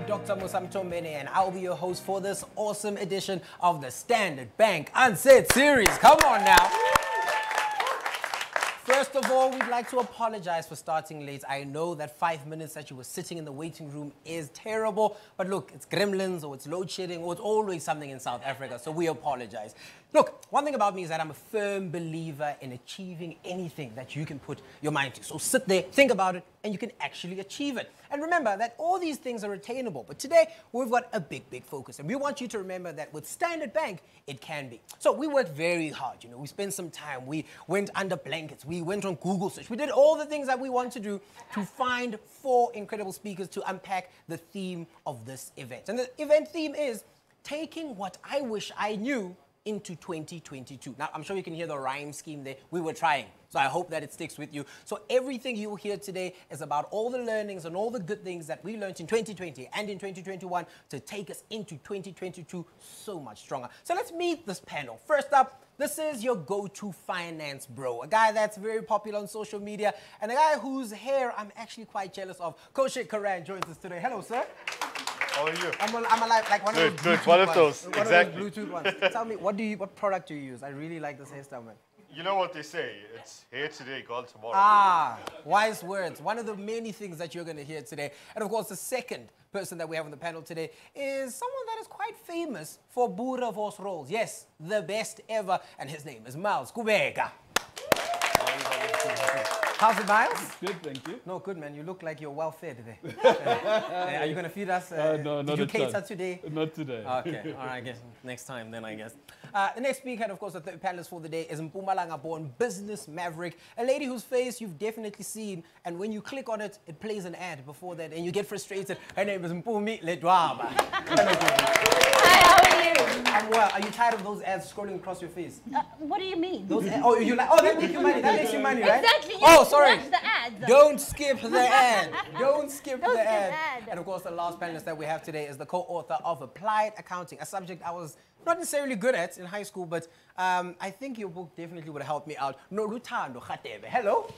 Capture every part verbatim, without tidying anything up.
Doctor Musamtombene, and I'll be your host for this awesome edition of the Standard Bank Unsaid Series. Come on now. First of all, we'd like to apologize for starting late. I know that five minutes that you were sitting in the waiting room is terrible, but look, it's gremlins or it's load shedding or it's always something in South Africa, so we apologize. Look, one thing about me is that I'm a firm believer in achieving anything that you can put your mind to. So sit there, think about it, and you can actually achieve it. And remember that all these things are attainable. But today, we've got a big, big focus. And we want you to remember that with Standard Bank, it can be. So we worked very hard. You know, we spent some time. We went under blankets. We went on Google search. We did all the things that we want to do to find four incredible speakers to unpack the theme of this event. And the event theme is taking what I wish I knew into twenty twenty-two. Now, I'm sure you can hear the rhyme scheme there. We were trying, so I hope that it sticks with you. So everything you'll hear today is about all the learnings and all the good things that we learned in twenty twenty and in twenty twenty-one to take us into twenty twenty-two so much stronger. So let's meet this panel. First up, this is your go-to finance bro, a guy that's very popular on social media, and a guy whose hair I'm actually quite jealous of. Koshe Karan joins us today. Hello, sir. How are you? I'm, a, I'm a, like, like one good, of those good. Bluetooth One of ones. those, One exactly. Of those Bluetooth ones. Tell me, what do you, what product do you use? I really like this hairstyle, man. You know what they say, it's hair today, gone tomorrow. Ah, wise words. One of the many things that you're going to hear today. And of course, the second person that we have on the panel today is someone that is quite famous for Boer Vos roles. Yes, the best ever. And his name is Miles Kubeka. How's it, Miles? Good, thank you. No, good, man. You look like you're well fed today. uh, are you going to feed us? Uh, Uh, no, did not you at cater all. today? Not today. Okay, all right, I guess next time then, I guess. Uh, the next speaker, and of course, the third panelist for the day is Mpumalanga-born business maverick, a lady whose face you've definitely seen, and when you click on it, it plays an ad before that, and you get frustrated. Her name is Mpumi Ledwaba. Hi, how are you? I'm well. Are you tired of those ads scrolling across your face? Uh, what do you mean? Those ad- oh, you like? Oh, that makes you money. That makes you money, right? Exactly. You Oh, sorry. Watch the ads. Don't skip the ad. Don't skip Don't the skip ad. the ad. And of course, the last panelist that we have today is the co-author of Applied Accounting, a subject I was not necessarily good at in high school, but um, I think your book definitely would have helped me out. Norutando Khatebe. Hello.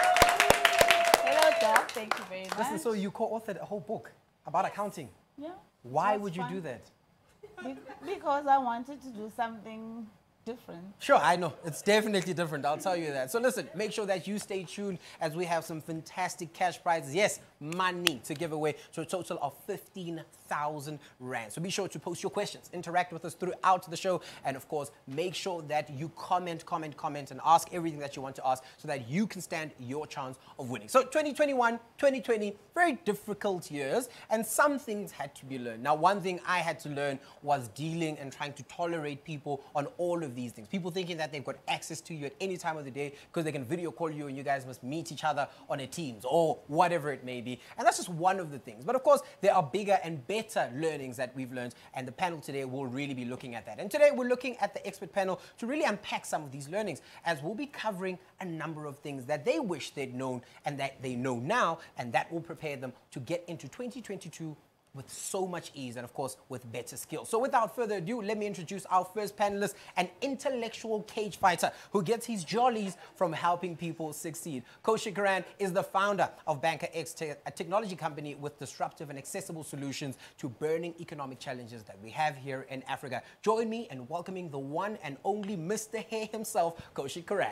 Hello, Doc. Thank you very much. Listen, so you co-authored a whole book about accounting. Yeah. Why that's would you fun. do that? Be- because I wanted to do something different. Sure, I know. It's definitely different. I'll tell you that. So listen, make sure that you stay tuned as we have some fantastic cash prizes. Yes, money to give away to a total of fifteen thousand rand. So be sure to post your questions, interact with us throughout the show, and of course, make sure that you comment, comment, comment, and ask everything that you want to ask so that you can stand your chance of winning. So twenty twenty-one, twenty twenty, very difficult years, and some things had to be learned. Now, one thing I had to learn was dealing and trying to tolerate people on all of these things. People thinking that they've got access to you at any time of the day because they can video call you and you guys must meet each other on a Teams or whatever it may be. And that's just one of the things. But of course, there are bigger and better learnings that we've learned, and the panel today will really be looking at that. And today we're looking at the expert panel to really unpack some of these learnings, as we'll be covering a number of things that they wish they'd known and that they know now, and that will prepare them to get into twenty twenty-two with so much ease and, of course, with better skills. So without further ado, let me introduce our first panelist, an intellectual cage fighter who gets his jollies from helping people succeed. Koshe Karan is the founder of Banker X, te a technology company with disruptive and accessible solutions to burning economic challenges that we have here in Africa. Join me in welcoming the one and only Mister Hair himself, Koshe Karan.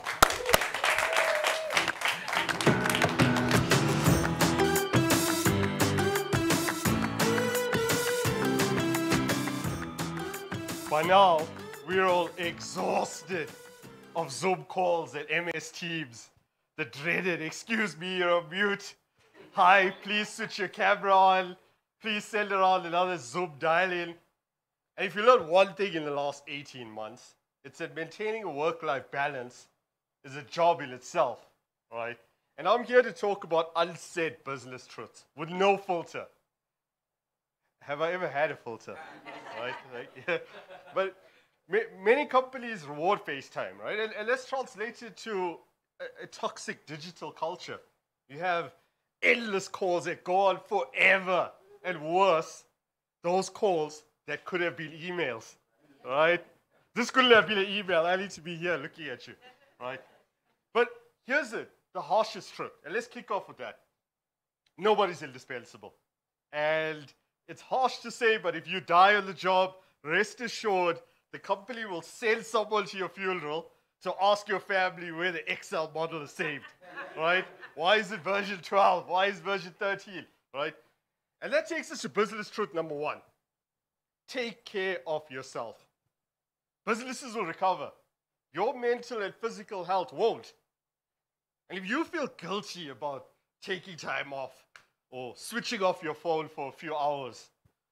By now, we're all exhausted of Zoom calls and M S Teams. The dreaded, excuse me, you're on mute. Hi, please switch your camera on. Please send around another Zoom dial-in. And if you learned one thing in the last eighteen months, it's that maintaining a work-life balance is a job in itself, all right? And I'm here to talk about unsaid business truths with no filter. Have I ever had a filter? Right? Right? Yeah. But ma many companies reward FaceTime, right? And, and let's translate it to a, a toxic digital culture. You have endless calls that go on forever, and worse, those calls that could have been emails, right? This couldn't have been an email. I need to be here looking at you, right? But here's it, the harshest truth, and let's kick off with that. Nobody's indispensable. And It's harsh to say, but if you die on the job, rest assured, the company will send someone to your funeral to ask your family where the Excel model is saved, right? Why is it version twelve? Why is version thirteen, right? And that takes us to business truth number one. Take care of yourself. Businesses will recover. Your mental and physical health won't. And if you feel guilty about taking time off or switching off your phone for a few hours,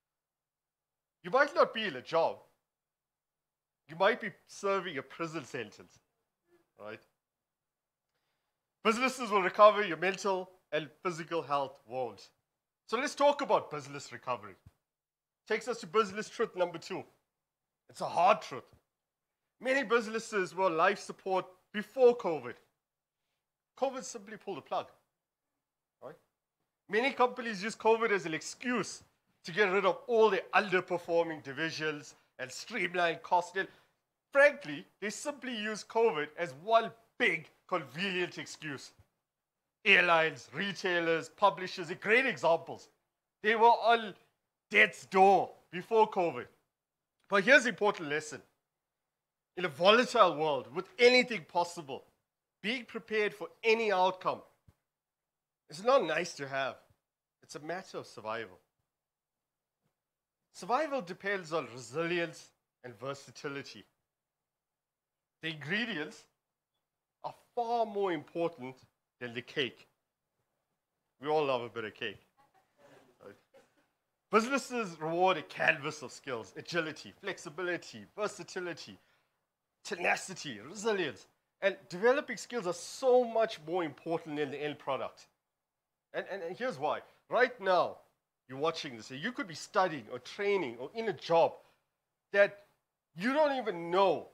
you might not be in a job. You might be serving a prison sentence, right? Businesses will recover, your mental and physical health won't. So let's talk about business recovery. Takes us to business truth number two. It's a hard truth. Many businesses were life support before COVID. COVID simply pulled the plug, right? Many companies use COVID as an excuse to get rid of all the underperforming divisions and streamline costs. And frankly, they simply use COVID as one big convenient excuse. Airlines, retailers, publishers are great examples. They were on death's door before COVID. But here's the important lesson. In a volatile world, with anything possible, being prepared for any outcome is not nice to have. It's a matter of survival. Survival depends on resilience and versatility. The ingredients are far more important than the cake. We all love a bit of cake. Right? Businesses reward a canvas of skills: agility, flexibility, versatility, tenacity, resilience. And developing skills are so much more important than the end product. And, and, and here's why. Right now, you're watching this, and you could be studying or training or in a job that you don't even know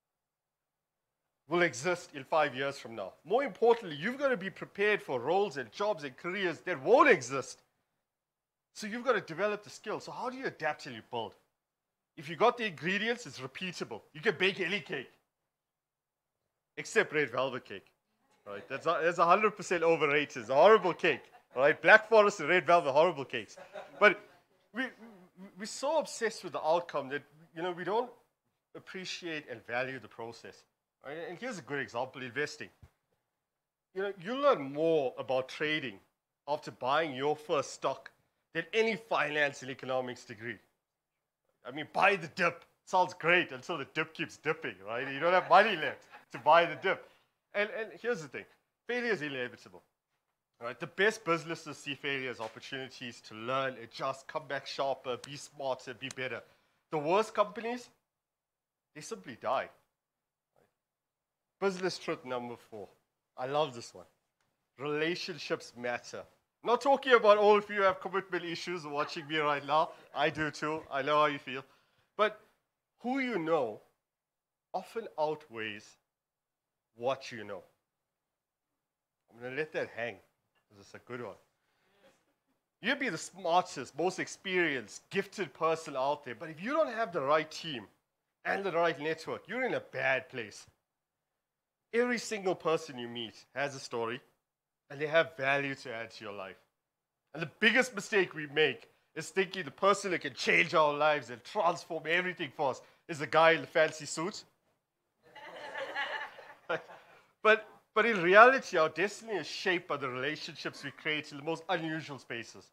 will exist in five years from now. More importantly, you've got to be prepared for roles and jobs and careers that won't exist. So you've got to develop the skills. So how do you adapt till you build? If you got the ingredients, it's repeatable. You can bake any cake, except red velvet cake. Right? That's that's one hundred percent overrated. It's a horrible cake. Right? Black Forest and red velvet, horrible cakes. But we, we we're so obsessed with the outcome that, you know, we don't appreciate and value the process. Right? And here's a good example: investing. You know, you learn more about trading after buying your first stock than any finance and economics degree. I mean, buy the dip. Sounds great until the dip keeps dipping, right? You don't have money left to buy the dip. And, and here's the thing. Failure is inevitable. Right? The best businesses see failure as opportunities to learn, adjust, come back sharper, be smarter, be better. The worst companies, they simply die. Right? Business truth number four. I love this one. Relationships matter. I'm not talking about all of you who have commitment issues watching me right now. I do too. I know how you feel. But who you know often outweighs what you know. I'm going to let that hang, because it's a good one. You'd be the smartest, most experienced, gifted person out there, but if you don't have the right team and the right network, you're in a bad place. Every single person you meet has a story, and they have value to add to your life. And the biggest mistake we make is thinking the person that can change our lives and transform everything for us is the guy in the fancy suit. but, but in reality, our destiny is shaped by the relationships we create in the most unusual spaces.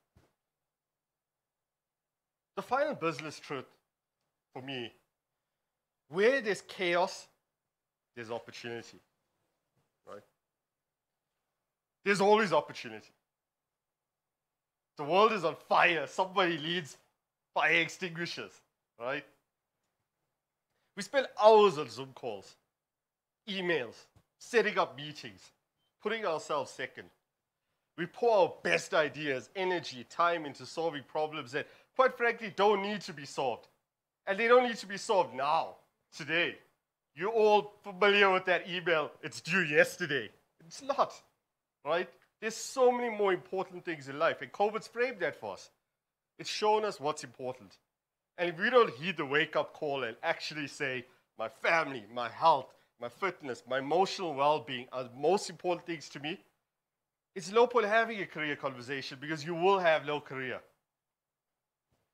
The final business truth for me: where there's chaos, there's opportunity. Right? There's always opportunity. The world is on fire. Somebody needs fire extinguishers, right? We spend hours on Zoom calls, emails, setting up meetings, putting ourselves second. We pour our best ideas, energy, time into solving problems that, quite frankly, don't need to be solved. And they don't need to be solved now, today. You're all familiar with that email, it's due yesterday. It's not, right? There's so many more important things in life, and COVID's framed that for us. It's shown us what's important. And if we don't heed the wake-up call and actually say, my family, my health, my fitness, my emotional well-being are the most important things to me, it's no point having a career conversation, because you will have no career.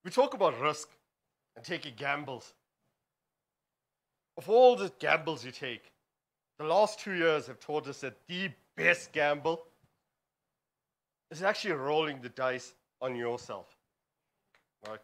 We talk about risk and taking gambles. Of all the gambles you take, the last two years have taught us that the best gamble is actually rolling the dice on yourself. Right?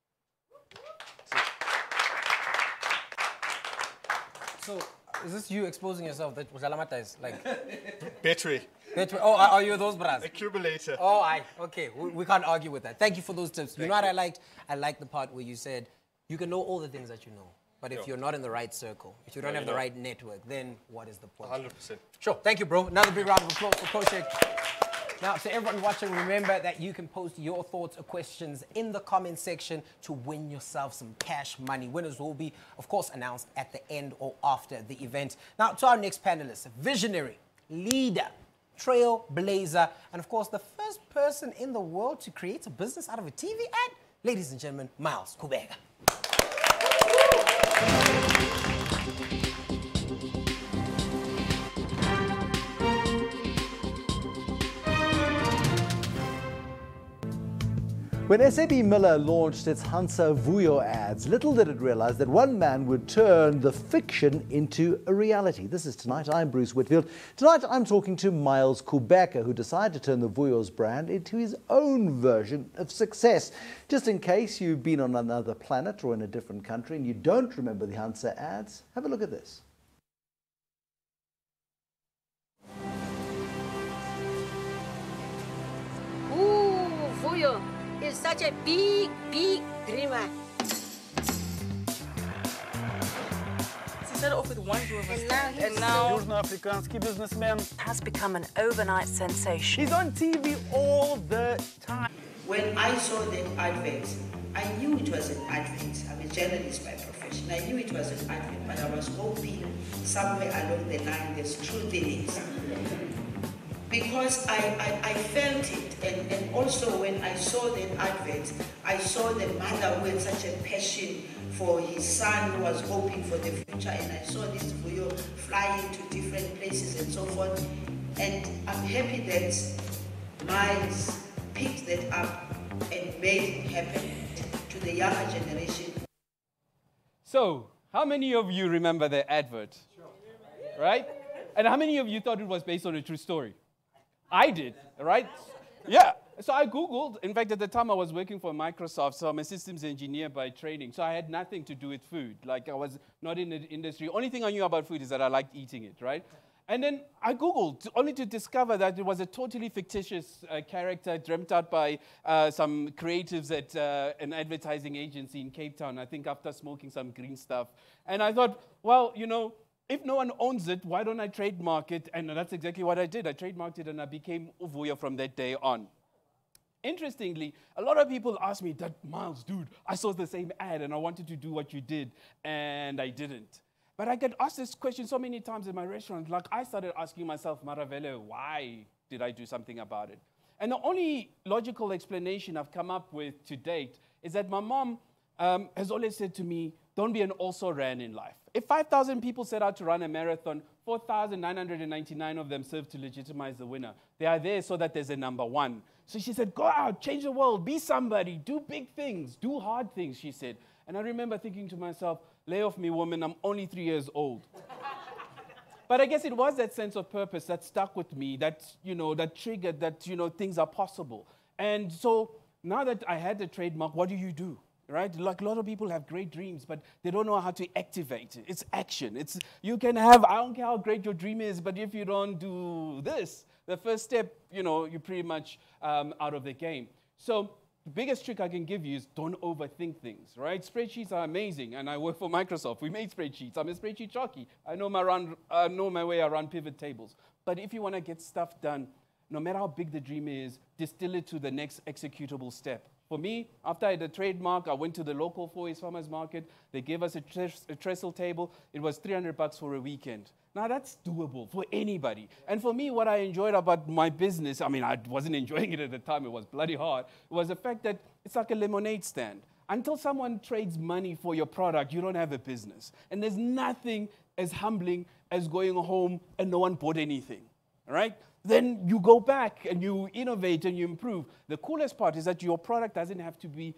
So, is this you exposing yourself? That Ujalamata is like. Betray. Betray. Oh, are are you those brothers? Accumulator. Oh, I. Okay, we, we can't argue with that. Thank you for those tips. You Thank know what you. I liked? I liked the part where you said you can know all the things that you know, but if Sure. you're not in the right circle, if you don't No, have you're the not. right network, then what is the point? one hundred percent. Sure. Thank you, bro. Another big round of applause for Project. Now, to everyone watching, remember that you can post your thoughts or questions in the comment section to win yourself some cash money. Winners will be, of course, announced at the end or after the event. Now, to our next panelist, visionary, leader, trailblazer, and of course, the first person in the world to create a business out of a T V ad, ladies and gentlemen, Miles Kubega. When S A B Miller launched its Hansa Vuyo ads, little did it realize that one man would turn the fiction into a reality. This is Tonight. I'm Bruce Whitfield. Tonight I'm talking to Miles Kubeka, who decided to turn the Vuyo's brand into his own version of success. Just in case you've been on another planet or in a different country and you don't remember the Hansa ads, have a look at this. Ooh, Vuyo is such a big, big dreamer. He started off with one group of And now and he's now Južnoafrikanski businessman. has become an overnight sensation. He's on T V all the time. When I saw the advert, I knew it was an advert. I'm a journalist by profession. I knew it was an advert, but I was hoping somewhere along the line there's truth in it. Because I, I, I felt it, and, and also when I saw the advert, I saw the mother who had such a passion for his son who was hoping for the future, and I saw this Vuyo flying to different places and so forth. And I'm happy that Miles picked that up and made it happen to the younger generation. So, how many of you remember the advert? Right? And how many of you thought it was based on a true story? I did, right? Yeah. So I Googled. In fact, at the time I was working for Microsoft, so I'm a systems engineer by training. So I had nothing to do with food. Like, I was not in the industry. Only thing I knew about food is that I liked eating it, right? And then I Googled, only to discover that it was a totally fictitious uh, character dreamt out by uh, some creatives at uh, an advertising agency in Cape Town, I think after smoking some green stuff. And I thought, well, you know, if no one owns it, why don't I trademark it? And that's exactly what I did. I trademarked it and I became Vuyo from that day on. Interestingly, a lot of people ask me that, Miles, dude, I saw the same ad and I wanted to do what you did, and I didn't. But I get asked this question so many times in my restaurant. Like, I started asking myself, Maravele, why did I do something about it? And the only logical explanation I've come up with to date is that my mom um, has always said to me, don't be an also-ran in life. If five thousand people set out to run a marathon, four thousand nine hundred ninety-nine of them serve to legitimize the winner. They are there so that there's a number one. So she said, go out, change the world, be somebody, do big things, do hard things, she said. And I remember thinking to myself, lay off me, woman, I'm only three years old. But I guess it was that sense of purpose that stuck with me, that, you know, that triggered that, you know, things are possible. And so now that I had the trademark, what do you do? Right? Like, a lot of people have great dreams, but they don't know how to activate it. It's action. It's, you can have, I don't care how great your dream is, but if you don't do this, the first step, you know, you're pretty much um, out of the game. So the biggest trick I can give you is don't overthink things, right? Spreadsheets are amazing, and I work for Microsoft. We made spreadsheets. I'm a spreadsheet jockey. I know my, run, uh, know my way around pivot tables. But if you want to get stuff done, no matter how big the dream is, distill it to the next executable step. For me, after I had a trademark, I went to the local Four East Farmers Market. They gave us a, tres a trestle table. It was three hundred bucks for a weekend. Now, that's doable for anybody. And for me, what I enjoyed about my business, I mean, I wasn't enjoying it at the time. It was bloody hard. It was the fact that it's like a lemonade stand. Until someone trades money for your product, you don't have a business. And there's nothing as humbling as going home and no one bought anything, all right? Then you go back and you innovate and you improve. The coolest part is that your product doesn't have to be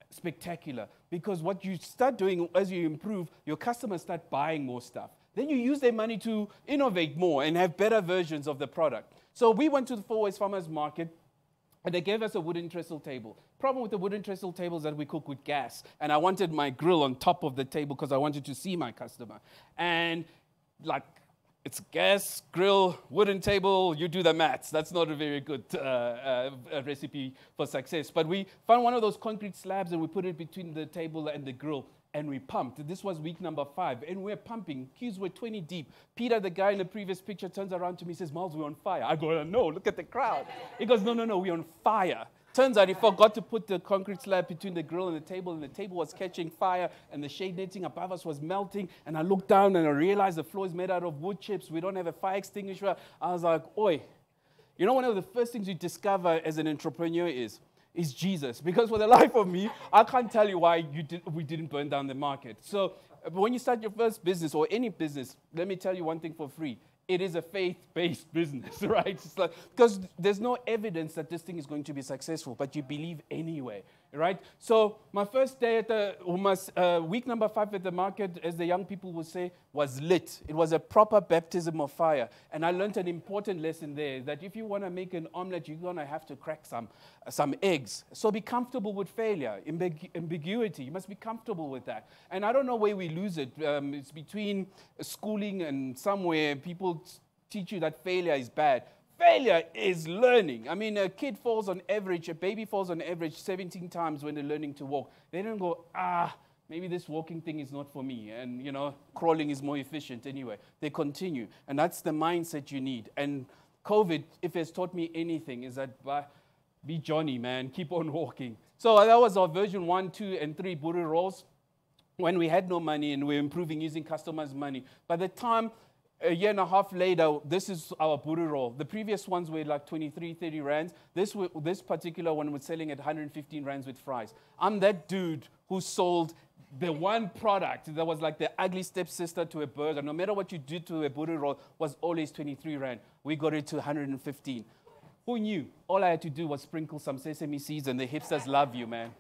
spectacular because what you start doing as you improve, your customers start buying more stuff. Then you use their money to innovate more and have better versions of the product. So we went to the Four Ways Farmers Market, and they gave us a wooden trestle table. Problem with the wooden trestle table is that we cook with gas. And I wanted my grill on top of the table because I wanted to see my customer. And like, it's gas, grill, wooden table, you do the maths. That's not a very good uh, uh, recipe for success. But we found one of those concrete slabs and we put it between the table and the grill. And we pumped. This was week number five. And we're pumping. Queues were twenty deep. Peter, the guy in the previous picture, turns around to me and says, Miles, we're on fire. I go, no, look at the crowd. He goes, no, no, no, we're on fire. Turns out he forgot to put the concrete slab between the grill and the table, and the table was catching fire, and the shade netting above us was melting. And I looked down and I realized the floor is made out of wood chips. We don't have a fire extinguisher. I was like, oi. You know, one of the first things you discover as an entrepreneur is, is Jesus. Because for the life of me, I can't tell you why you did, we didn't burn down the market. So when you start your first business or any business, let me tell you one thing for free. It is a faith-based business, right? It's like, because there's no evidence that this thing is going to be successful, but you believe anyway, right? So my first day at the, almost, uh, week number five at the market, as the young people would say, was lit. It was a proper baptism of fire. And I learned an important lesson there, that if you want to make an omelet, you're going to have to crack some, uh, some eggs. So be comfortable with failure, ambig- ambiguity. You must be comfortable with that. And I don't know where we lose it. Um, it's between schooling and somewhere people teach you that failure is bad. Failure is learning. I mean, a kid falls on average, a baby falls on average seventeen times when they're learning to walk. They don't go, ah, maybe this walking thing is not for me. And, you know, crawling is more efficient anyway. They continue. And that's the mindset you need. And COVID, if it's taught me anything, is that uh, be Johnny, man. Keep on walking. So that was our version one, two, and three buru rolls when we had no money and we were improving using customers' money. By the time a year and a half later, this is our buru roll. The previous ones were like twenty-three, thirty rands. This, this particular one was selling at one hundred fifteen rands with fries. I'm that dude who sold the one product that was like the ugly stepsister to a burger. No matter what you did to a buru roll, was always twenty-three rand. We got it to one hundred fifteen. Who knew? All I had to do was sprinkle some sesame seeds and the hipsters love you, man.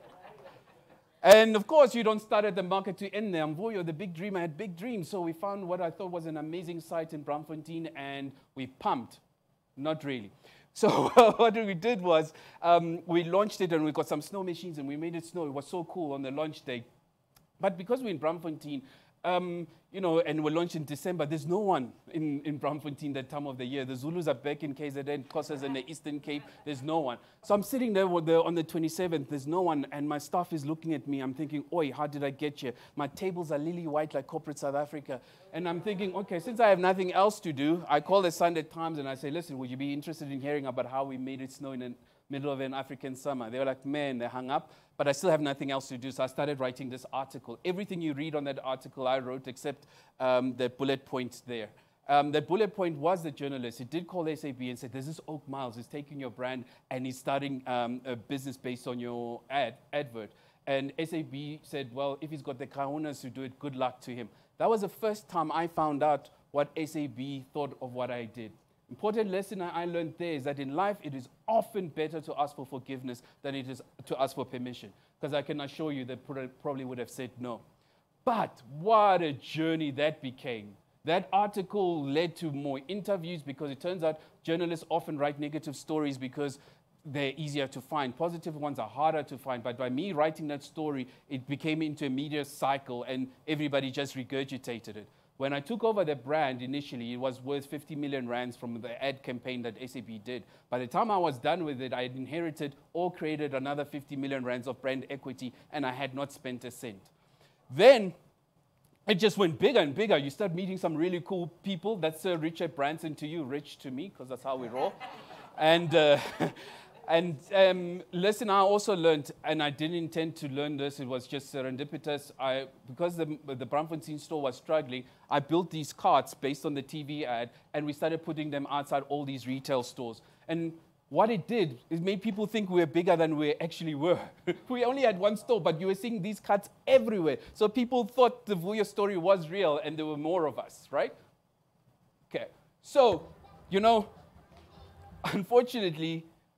And of course, you don't start at the market to end there. Mvuyo, the big dreamer, had big dreams. So we found what I thought was an amazing site in Braamfontein, and we pumped. Not really. So what we did was um, we launched it, and we got some snow machines, and we made it snow. It was so cool on the launch day. But because we're in Braamfontein, um, you know, and we launched in December, there's no one in, in Braamfontein that time of the year. The Zulus are back in K Z N, Xhosas in the Eastern Cape. There's no one. So I'm sitting there with the, on the twenty-seventh. There's no one, and my staff is looking at me. I'm thinking, oi, how did I get here? My tables are lily white like corporate South Africa. And I'm thinking, okay, since I have nothing else to do, I call the Sunday Times and I say, listen, would you be interested in hearing about how we made it snow in the middle of an African summer? They were like, man, they hung up. But I still have nothing else to do, so I started writing this article. Everything you read on that article, I wrote, except um, the bullet points there. Um, that bullet point was the journalist. He did call S A B and said, there's this Oak Miles. He's taking your brand, and he's starting um, a business based on your ad advert. And S A B said, well, if he's got the kahunas to do it, good luck to him. That was the first time I found out what S A B thought of what I did. Important lesson I learned there is that in life, it is often better to ask for forgiveness than it is to ask for permission. Because I can assure you they probably would have said no. But what a journey that became. That article led to more interviews because it turns out journalists often write negative stories because they're easier to find. Positive ones are harder to find. But by me writing that story, it became into a media cycle and everybody just regurgitated it. When I took over the brand initially, it was worth fifty million rands from the ad campaign that S A B did. By the time I was done with it, I had inherited or created another fifty million rands of brand equity, and I had not spent a cent. Then it just went bigger and bigger. You start meeting some really cool people. That's uh, Richard Branson to you, Rich to me, because that's how we roll. and uh, and um, listen, I also learned, and I didn't intend to learn this. It was just serendipitous. I, because the, the Braamfontein store was struggling, I built these carts based on the T V ad, and we started putting them outside all these retail stores. And what it did is made people think we were bigger than we actually were. We only had one store, but you were seeing these carts everywhere. So people thought the Vuyo story was real, and there were more of us, right? Okay. So, you know, unfortunately,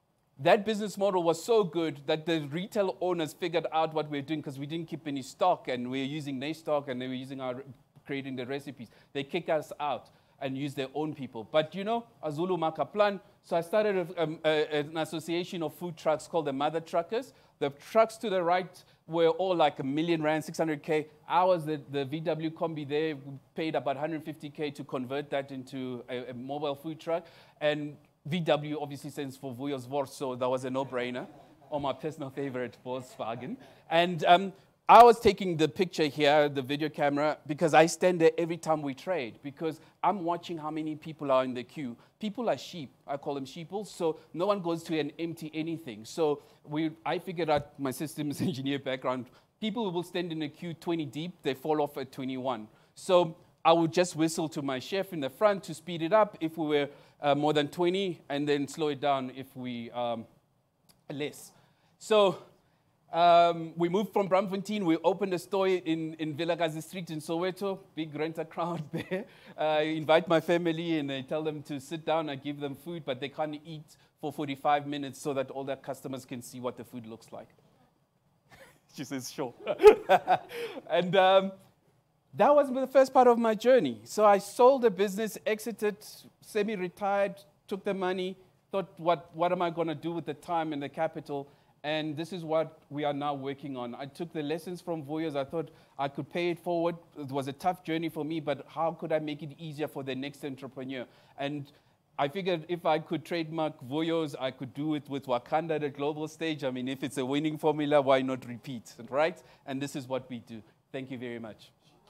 that business model was so good that the retail owners figured out what we were doing because we didn't keep any stock and we were using their stock and they were using our, creating the recipes. They kick us out and use their own people. But you know, Azulu Makaplan, so I started a, um, a, an association of food trucks called the Mother Truckers. The trucks to the right were all like a million rand, six hundred K. Ours, the, the V W Combi there, paid about one hundred fifty K to convert that into a, a mobile food truck. And V W obviously stands for Vuyo's Wors, so that was a no-brainer. Or my personal favorite, Volkswagen. And um, I was taking the picture here, the video camera, because I stand there every time we trade, because I'm watching how many people are in the queue. People are sheep. I call them sheeples, so no one goes to an empty anything. So we, I figured out my systems engineer background. People will stand in a queue twenty deep, they fall off at twenty-one. So I would just whistle to my chef in the front to speed it up if we were uh, more than twenty, and then slow it down if we um, less. So um, we moved from Braamfontein. We opened a store in, in Vilakazi Street in Soweto. Big renter crowd there. I invite my family and I tell them to sit down. I give them food, but they can't eat for forty-five minutes so that all their customers can see what the food looks like. She says, sure. And um, that was the first part of my journey. So I sold the business, exited, semi-retired, took the money, thought, what, what am I going to do with the time and the capital? And this is what we are now working on. I took the lessons from Vuyo's. I thought I could pay it forward. It was a tough journey for me, but how could I make it easier for the next entrepreneur? And I figured if I could trademark Vuyo's, I could do it with Wakanda at a global stage. I mean, if it's a winning formula, why not repeat, right? And this is what we do. Thank you very much.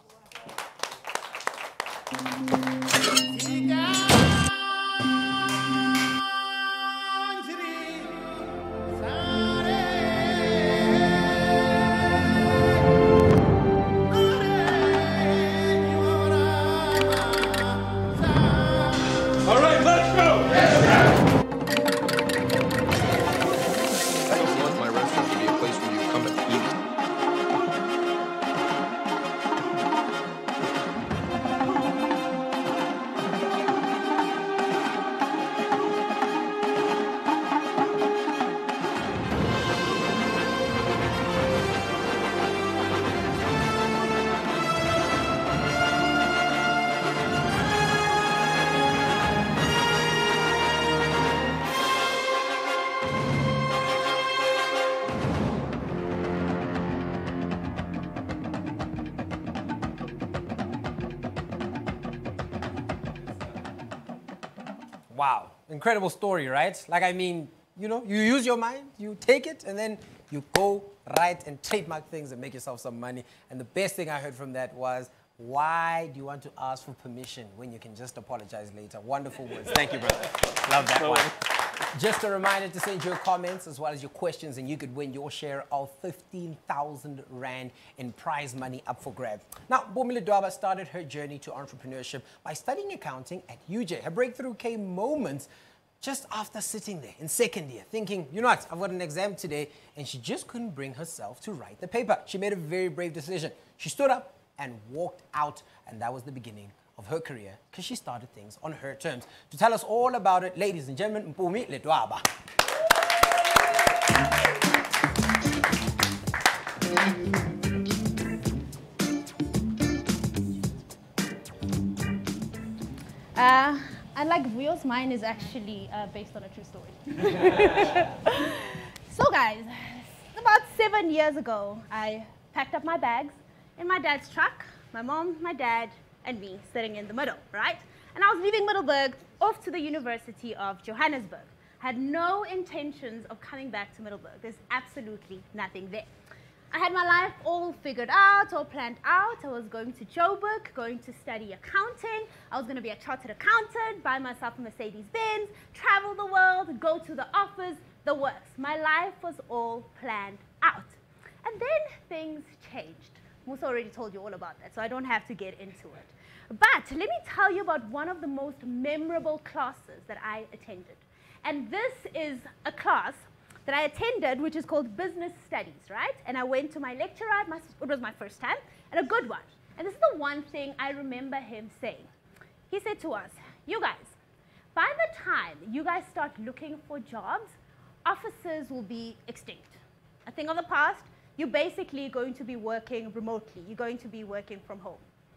Wow, incredible story, right? Like, I mean, you know, you use your mind, you take it, and then you go right and trademark things and make yourself some money. And the best thing I heard from that was, why do you want to ask for permission when you can just apologize later? Wonderful words. Thank you, brother. Love that one. Just a reminder to send your comments as well as your questions, and you could win your share of fifteen thousand rand in prize money up for grab. Now, Bomile Dwaba started her journey to entrepreneurship by studying accounting at U J. Her breakthrough came moments just after sitting there in second year, thinking, you know what, I've got an exam today, and she just couldn't bring herself to write the paper. She made a very brave decision. She stood up and walked out, and that was the beginning of her career, because she started things on her terms. To tell us all about it, ladies and gentlemen, Mpumi Ledwaba. Uh, unlike Vuyo's, mine is actually uh, based on a true story. So guys, about seven years ago, I packed up my bags in my dad's truck, my mom, my dad, and me sitting in the middle, right? And I was leaving Middelburg off to the University of Johannesburg. I had no intentions of coming back to Middelburg. There's absolutely nothing there. I had my life all figured out, all planned out. I was going to Joburg, going to study accounting. I was going to be a chartered accountant, buy myself a Mercedes Benz, travel the world, go to the office, the works. My life was all planned out. And then things changed. Musa already told you all about that, so I don't have to get into it. But let me tell you about one of the most memorable classes that I attended. And this is a class that I attended, which is called Business Studies, right? And I went to my lecturer, it was my first time, and a good one. And this is the one thing I remember him saying. He said to us, you guys, by the time you guys start looking for jobs, offices will be extinct. A thing of the past, you're basically going to be working remotely. You're going to be working from home.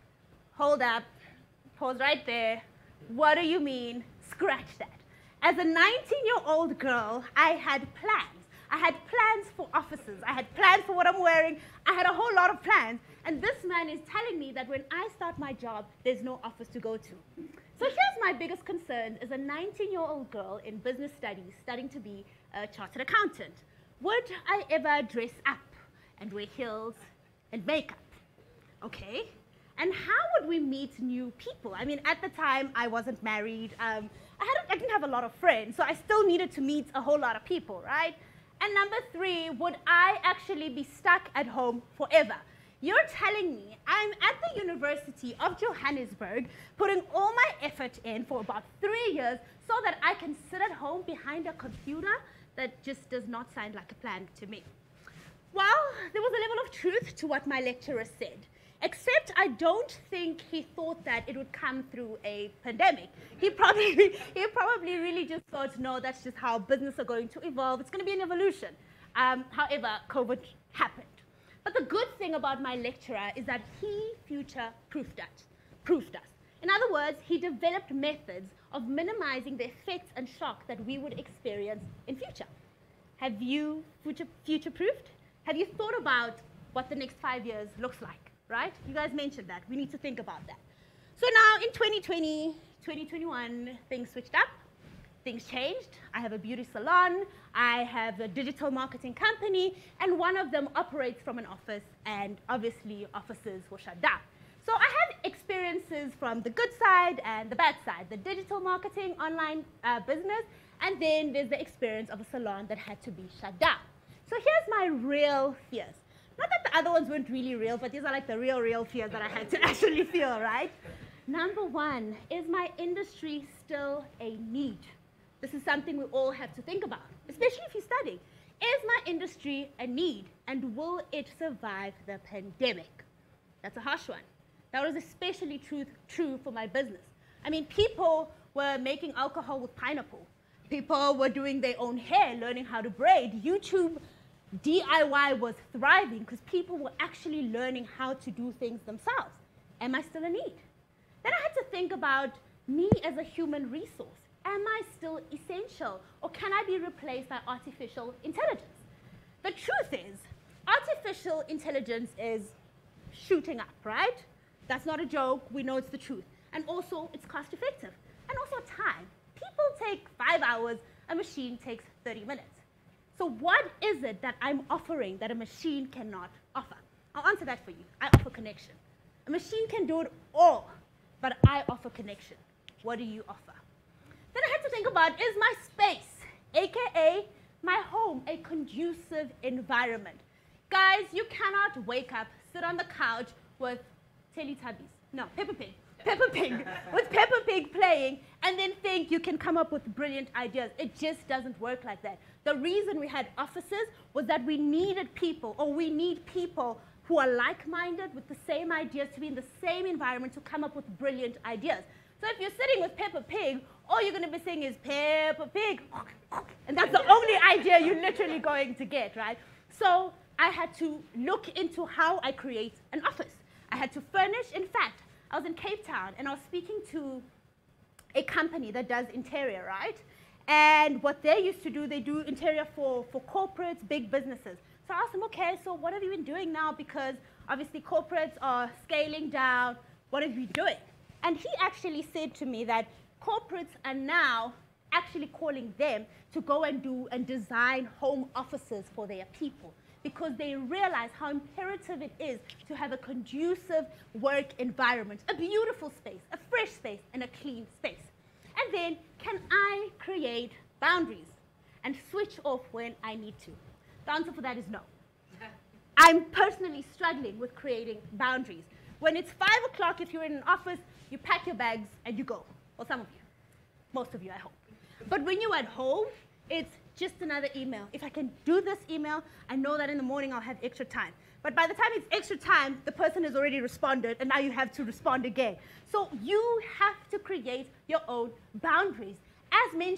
Hold up, pause right there. What do you mean? Scratch that. As a nineteen-year-old girl, I had plans. I had plans for offices. I had plans for what I'm wearing. I had a whole lot of plans. And this man is telling me that when I start my job, there's no office to go to. So here's my biggest concern as a nineteen-year-old girl in business studies, studying to be a chartered accountant. Would I ever dress up and wear heels and makeup? Okay. And how would we meet new people? I mean, at the time, I wasn't married. Um, I, hadn't, I didn't have a lot of friends, so I still needed to meet a whole lot of people, right? And number three, would I actually be stuck at home forever? You're telling me I'm at the University of Johannesburg putting all my effort in for about three years so that I can sit at home behind a computer? That just does not sound like a plan to me. Well, there was a level of truth to what my lecturer said, except I don't think he thought that it would come through a pandemic. He probably, he probably really just thought, no, that's just how business are going to evolve. It's going to be an evolution. Um, however, COVID happened. But the good thing about my lecturer is that he future-proofed us, proofed us. In other words, he developed methods of minimizing the effects and shock that we would experience in future. Have you future, future-proofed? Have you thought about what the next five years looks like, right? You guys mentioned that. We need to think about that. So now in twenty twenty, twenty twenty-one, things switched up. Things changed. I have a beauty salon. I have a digital marketing company, and one of them operates from an office, and obviously offices were shut down. So I have experiences from the good side and the bad side, the digital marketing, online uh, business, and then there's the experience of a salon that had to be shut down. So here's my real fears. Not that the other ones weren't really real, but these are like the real, real fears that I had to actually feel, right? Number one, is my industry still a need? This is something we all have to think about, especially if you're studying. Is my industry a need, and will it survive the pandemic? That's a harsh one. That was especially true, true for my business. I mean, people were making alcohol with pineapple. People were doing their own hair, learning how to braid. YouTube D I Y was thriving because people were actually learning how to do things themselves. Am I still a need? Then I had to think about me as a human resource. Am I still essential, or can I be replaced by artificial intelligence? The truth is, artificial intelligence is shooting up, right? That's not a joke. We know it's the truth. And also, it's cost effective. And also time. People take five hours. A machine takes thirty minutes. So what is it that I'm offering that a machine cannot offer? I'll answer that for you. I offer connection. A machine can do it all, but I offer connection. What do you offer? Then I had to think about, is my space, A K A my home, a conducive environment? Guys, you cannot wake up, sit on the couch with Teletubbies. No, Peppa Pig. Peppa Pig. With Peppa Pig playing, and then think you can come up with brilliant ideas. It just doesn't work like that. The reason we had offices was that we needed people, or we need people who are like-minded with the same ideas to be in the same environment to come up with brilliant ideas. So if you're sitting with Peppa Pig, all you're going to be saying is Peppa Pig, and that's the only idea you're literally going to get, right? So I had to look into how I create an office. I had to furnish. In fact, I was in Cape Town, and I was speaking to a company that does interior, right? And what they used to do, they do interior for, for corporates, big businesses. So I asked them, okay, so what have you been doing now? Because obviously corporates are scaling down. What have you been doing? And he actually said to me that corporates are now actually calling them to go and do and design home offices for their people, because they realize how imperative it is to have a conducive work environment, a beautiful space, a fresh space, and a clean space. And then, can I create boundaries and switch off when I need to? The answer for that is no. I'm personally struggling with creating boundaries. When it's five o'clock, if you're in an office, you pack your bags and you go. Well, some of you. Most of you, I hope. But when you're at home, it's just another email. If I can do this email, I know that in the morning I'll have extra time. But by the time it's extra time, the person has already responded, and now you have to respond again. So you have to create your own boundaries. As mentioned,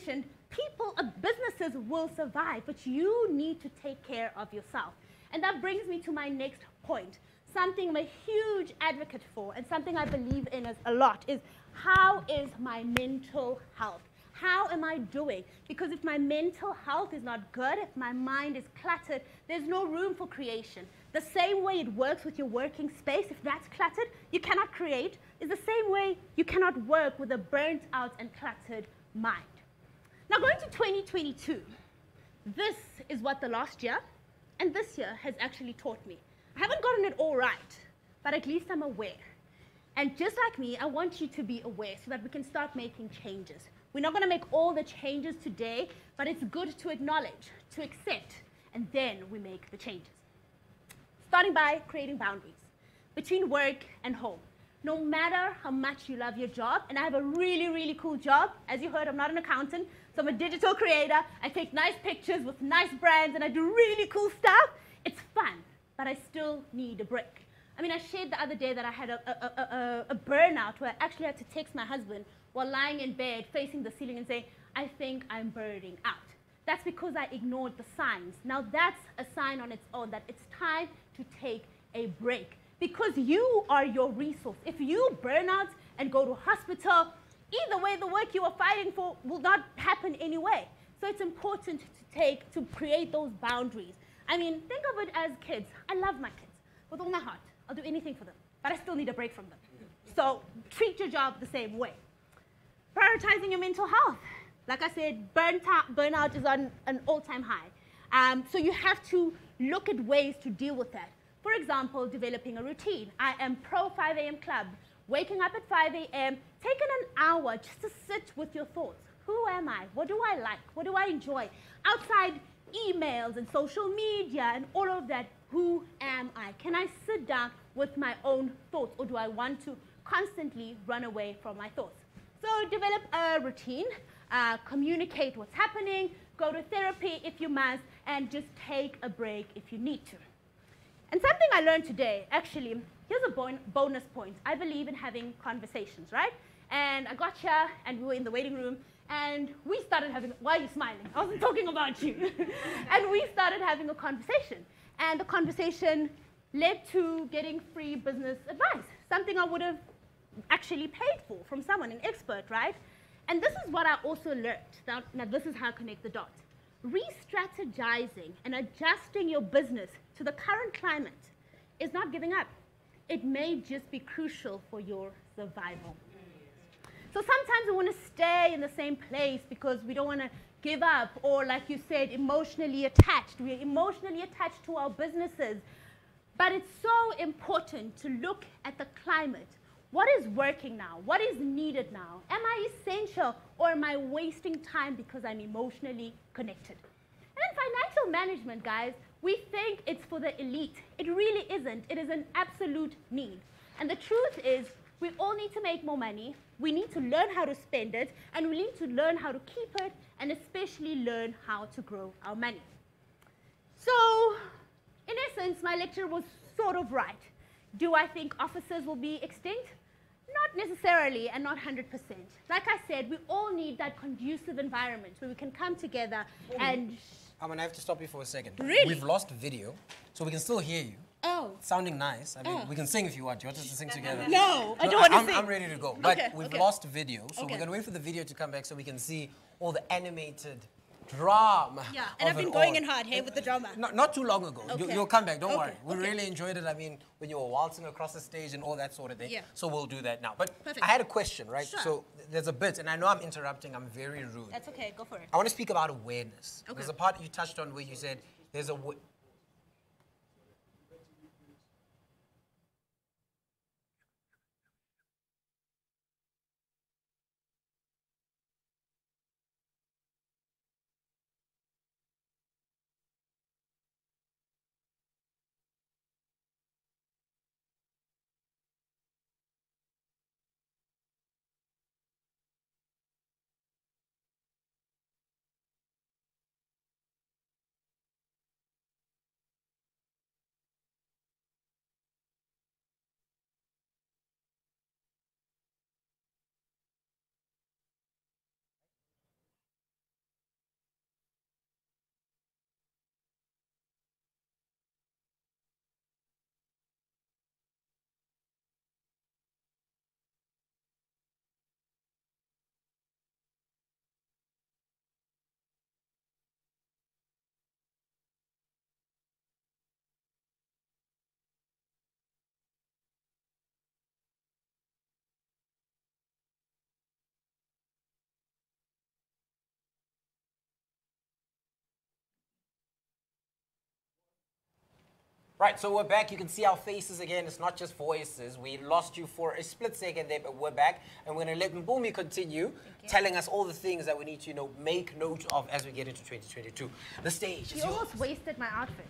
people, uh, businesses will survive, but you need to take care of yourself. And that brings me to my next point. Something I'm a huge advocate for and something I believe in as a lot is, how is my mental health? How am I doing? Because if my mental health is not good, if my mind is cluttered, there's no room for creation. The same way it works with your working space, if that's cluttered, you cannot create, is the same way you cannot work with a burnt out and cluttered mind. Now going to twenty twenty-two, this is what the last year and this year has actually taught me. I haven't gotten it all right, but at least I'm aware. And just like me, I want you to be aware so that we can start making changes. We're not going to make all the changes today, but it's good to acknowledge, to accept, and then we make the changes. Starting by creating boundaries between work and home. No matter how much you love your job, and I have a really, really cool job. As you heard, I'm not an accountant, so I'm a digital creator. I take nice pictures with nice brands, and I do really cool stuff. It's fun, but I still need a break. I mean, I shared the other day that I had a, a, a, a burnout where I actually had to text my husband while lying in bed facing the ceiling and saying, I think I'm burning out. That's because I ignored the signs. Now that's a sign on its own that it's time to take a break, because you are your resource. If you burn out and go to hospital, either way the work you are fighting for will not happen anyway. So it's important to take, to create those boundaries. I mean, think of it as kids. I love my kids with all my heart. I'll do anything for them, but I still need a break from them. So treat your job the same way. Prioritizing your mental health. Like I said, burnt out, burnout is on an all-time high. Um, so you have to look at ways to deal with that. For example, developing a routine. I am pro five A M club. Waking up at five A M, taking an hour just to sit with your thoughts. Who am I? What do I like? What do I enjoy? Outside emails and social media and all of that, who am I? Can I sit down with my own thoughts, or do I want to constantly run away from my thoughts? So develop a routine, uh, communicate what's happening, go to therapy if you must, and just take a break if you need to. And something I learned today, actually, here's a bon bonus point. I believe in having conversations, right? And I got here, and we were in the waiting room, and we started having, why are you smiling? I wasn't talking about you. And we started having a conversation. And the conversation led to getting free business advice, something I would have actually paid for from someone, an expert, right? And this is what I also learned. Now, now this is how I connect the dots. Re-strategizing and adjusting your business to the current climate is not giving up. It may just be crucial for your survival. So sometimes we want to stay in the same place because we don't want to give up, or like you said, emotionally attached. We are emotionally attached to our businesses. But it's so important to look at the climate. What is working now? What is needed now? Am I essential, or am I wasting time because I'm emotionally connected? And then financial management, guys, we think it's for the elite. It really isn't. It is an absolute need. And the truth is, we all need to make more money. We need to learn how to spend it, and we need to learn how to keep it, and especially learn how to grow our money. So, in essence, my lecture was sort of right. Do I think offices will be extinct? Not necessarily, and not one hundred percent. Like I said, we all need that conducive environment where we can come together and... I'm going to have to stop you for a second. Really? We've lost video, so we can still hear you. Oh. Sounding nice. I mean, Oh. we can sing if you want. You want us to sing together? No, I don't want to I'm, sing. I'm ready to go. But Okay, we've okay. lost video, so Okay. we're going to wait for the video to come back so we can see all the animated drama. Yeah, and of I've been it going all. in hard, hey, with the drama. Not, not too long ago. You, Okay. you'll come back, don't Okay, worry. We okay. really enjoyed it. I mean, when you were waltzing across the stage and all that sort of thing. Yeah. So we'll do that now. But Perfect. I had a question, right? Sure. So th- there's a bit, and I know I'm interrupting. I'm very rude. That's okay, go for it. I want to speak about awareness. Okay. There's a part you touched on where you said there's a... W- Right, so we're back. You can see our faces again. It's not just voices. We lost you for a split second there, but we're back. And we're going to let Mbumi continue telling us all the things that we need to, you know, make note of as we get into twenty twenty-two. The stage is You yours. almost wasted my outfit.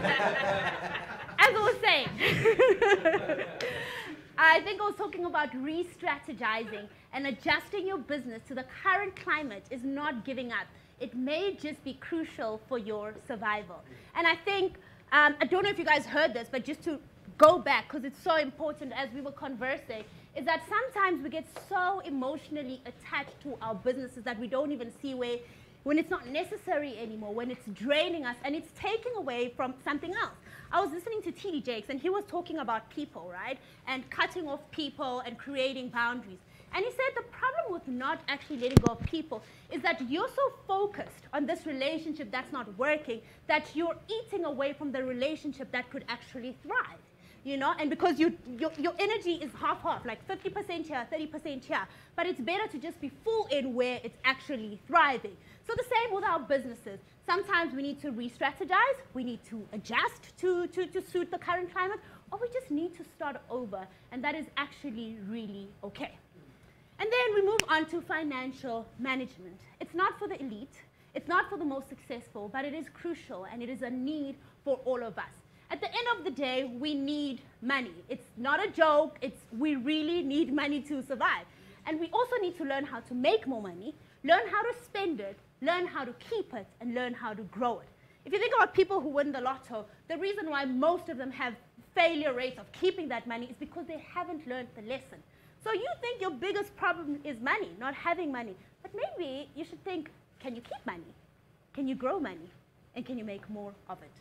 As I was saying, I think I was talking about re-strategizing and adjusting your business to the current climate is not giving up. It may just be crucial for your survival. And I think Um, I don't know if you guys heard this, but just to go back, because it's so important as we were conversing, is that sometimes we get so emotionally attached to our businesses that we don't even see where, when it's not necessary anymore, when it's draining us, and it's taking away from something else. I was listening to T D Jakes, and he was talking about people, right? And cutting off people and creating boundaries. And he said the problem with not actually letting go of people is that you're so focused on this relationship that's not working that you're eating away from the relationship that could actually thrive, you know? And because you, your, your energy is half-half, like fifty percent here, thirty percent here, but it's better to just be full in where it's actually thriving. So the same with our businesses. Sometimes we need to re-strategize, we need to adjust to, to, to suit the current climate, or we just need to start over, and that is actually really okay. And then we move on to financial management. It's not for the elite, it's not for the most successful, but it is crucial and it is a need for all of us. At the end of the day, we need money. It's not a joke, it's, we really need money to survive. And we also need to learn how to make more money, learn how to spend it, learn how to keep it, and learn how to grow it. If you think about people who win the lotto, the reason why most of them have failure rates of keeping that money is because they haven't learned the lesson. So you think your biggest problem is money, not having money. But maybe you should think, can you keep money? Can you grow money? And can you make more of it?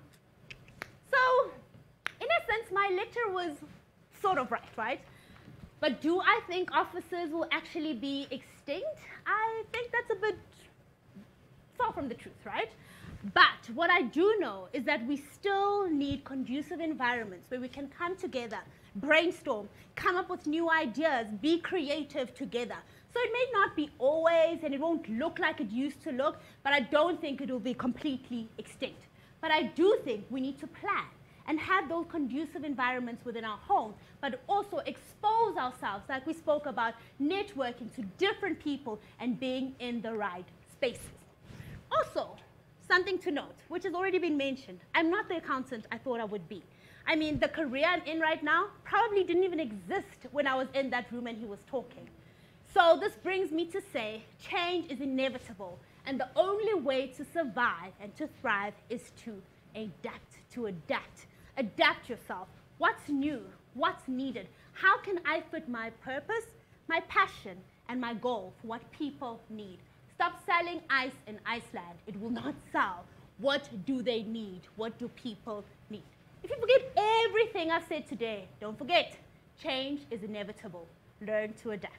So, in essence, my lecture was sort of right, right? But do I think offices will actually be extinct? I think that's a bit far from the truth, right? But what I do know is that we still need conducive environments where we can come together, brainstorm, come up with new ideas, be creative together. So it may not be always, and it won't look like it used to look, but I don't think it will be completely extinct. But I do think we need to plan and have those conducive environments within our home, but also expose ourselves, like we spoke about, networking to different people and being in the right spaces. Also, something to note, which has already been mentioned, I'm not the accountant I thought I would be. I mean, the career I'm in right now probably didn't even exist when I was in that room and he was talking. So this brings me to say, change is inevitable, and the only way to survive and to thrive is to adapt, to adapt. Adapt yourself. What's new? What's needed? How can I fit my purpose, my passion, and my goal for what people need? Stop selling ice in Iceland. It will not sell. What do they need? What do people need? If you forget everything I've said today, don't forget, change is inevitable. Learn to adapt.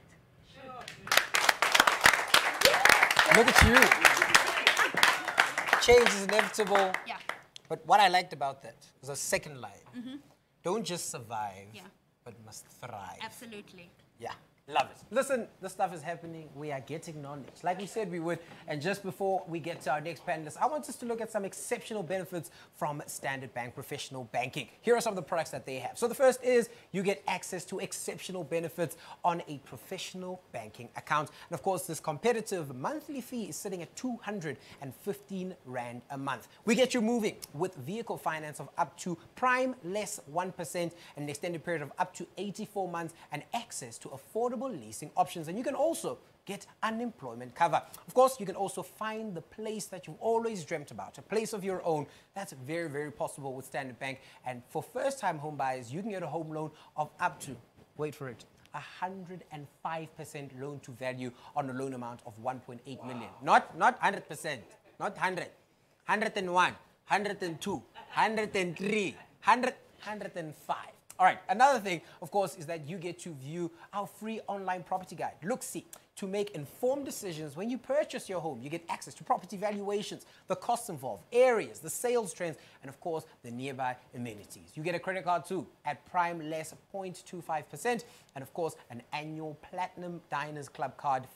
Look at you. Change is inevitable. Yeah. But what I liked about that was a second line. Mm-hmm. Don't just survive, Yeah. but must thrive. Absolutely. Yeah. Love it. Listen, this stuff is happening. We are getting knowledge, like we said we would. And just before we get to our next panelist, I want us to look at some exceptional benefits from Standard Bank Professional Banking. Here are some of the products that they have. So the first is you get access to exceptional benefits on a professional banking account. And of course, this competitive monthly fee is sitting at two hundred fifteen rand a month. We get you moving with vehicle finance of up to prime less one percent and an extended period of up to eighty-four months and access to affordable leasing options, and you can also get unemployment cover. Of course, you can also find the place that you've always dreamt about, a place of your own. That's very, very possible with Standard Bank. And for first-time home buyers, you can get a home loan of up to, wait for it, one hundred five percent loan to value on a loan amount of one point eight million. Not, not one hundred percent, not one hundred, one hundred and one, one hundred and two, one hundred and three, one hundred, one hundred and five. All right, another thing, of course, is that you get to view our free online property guide, Look See, to make informed decisions when you purchase your home. You get access to property valuations, the costs involved, areas, the sales trends, and of course, the nearby amenities. You get a credit card too at prime less zero point two five percent, and of course, an annual Platinum Diners Club card fee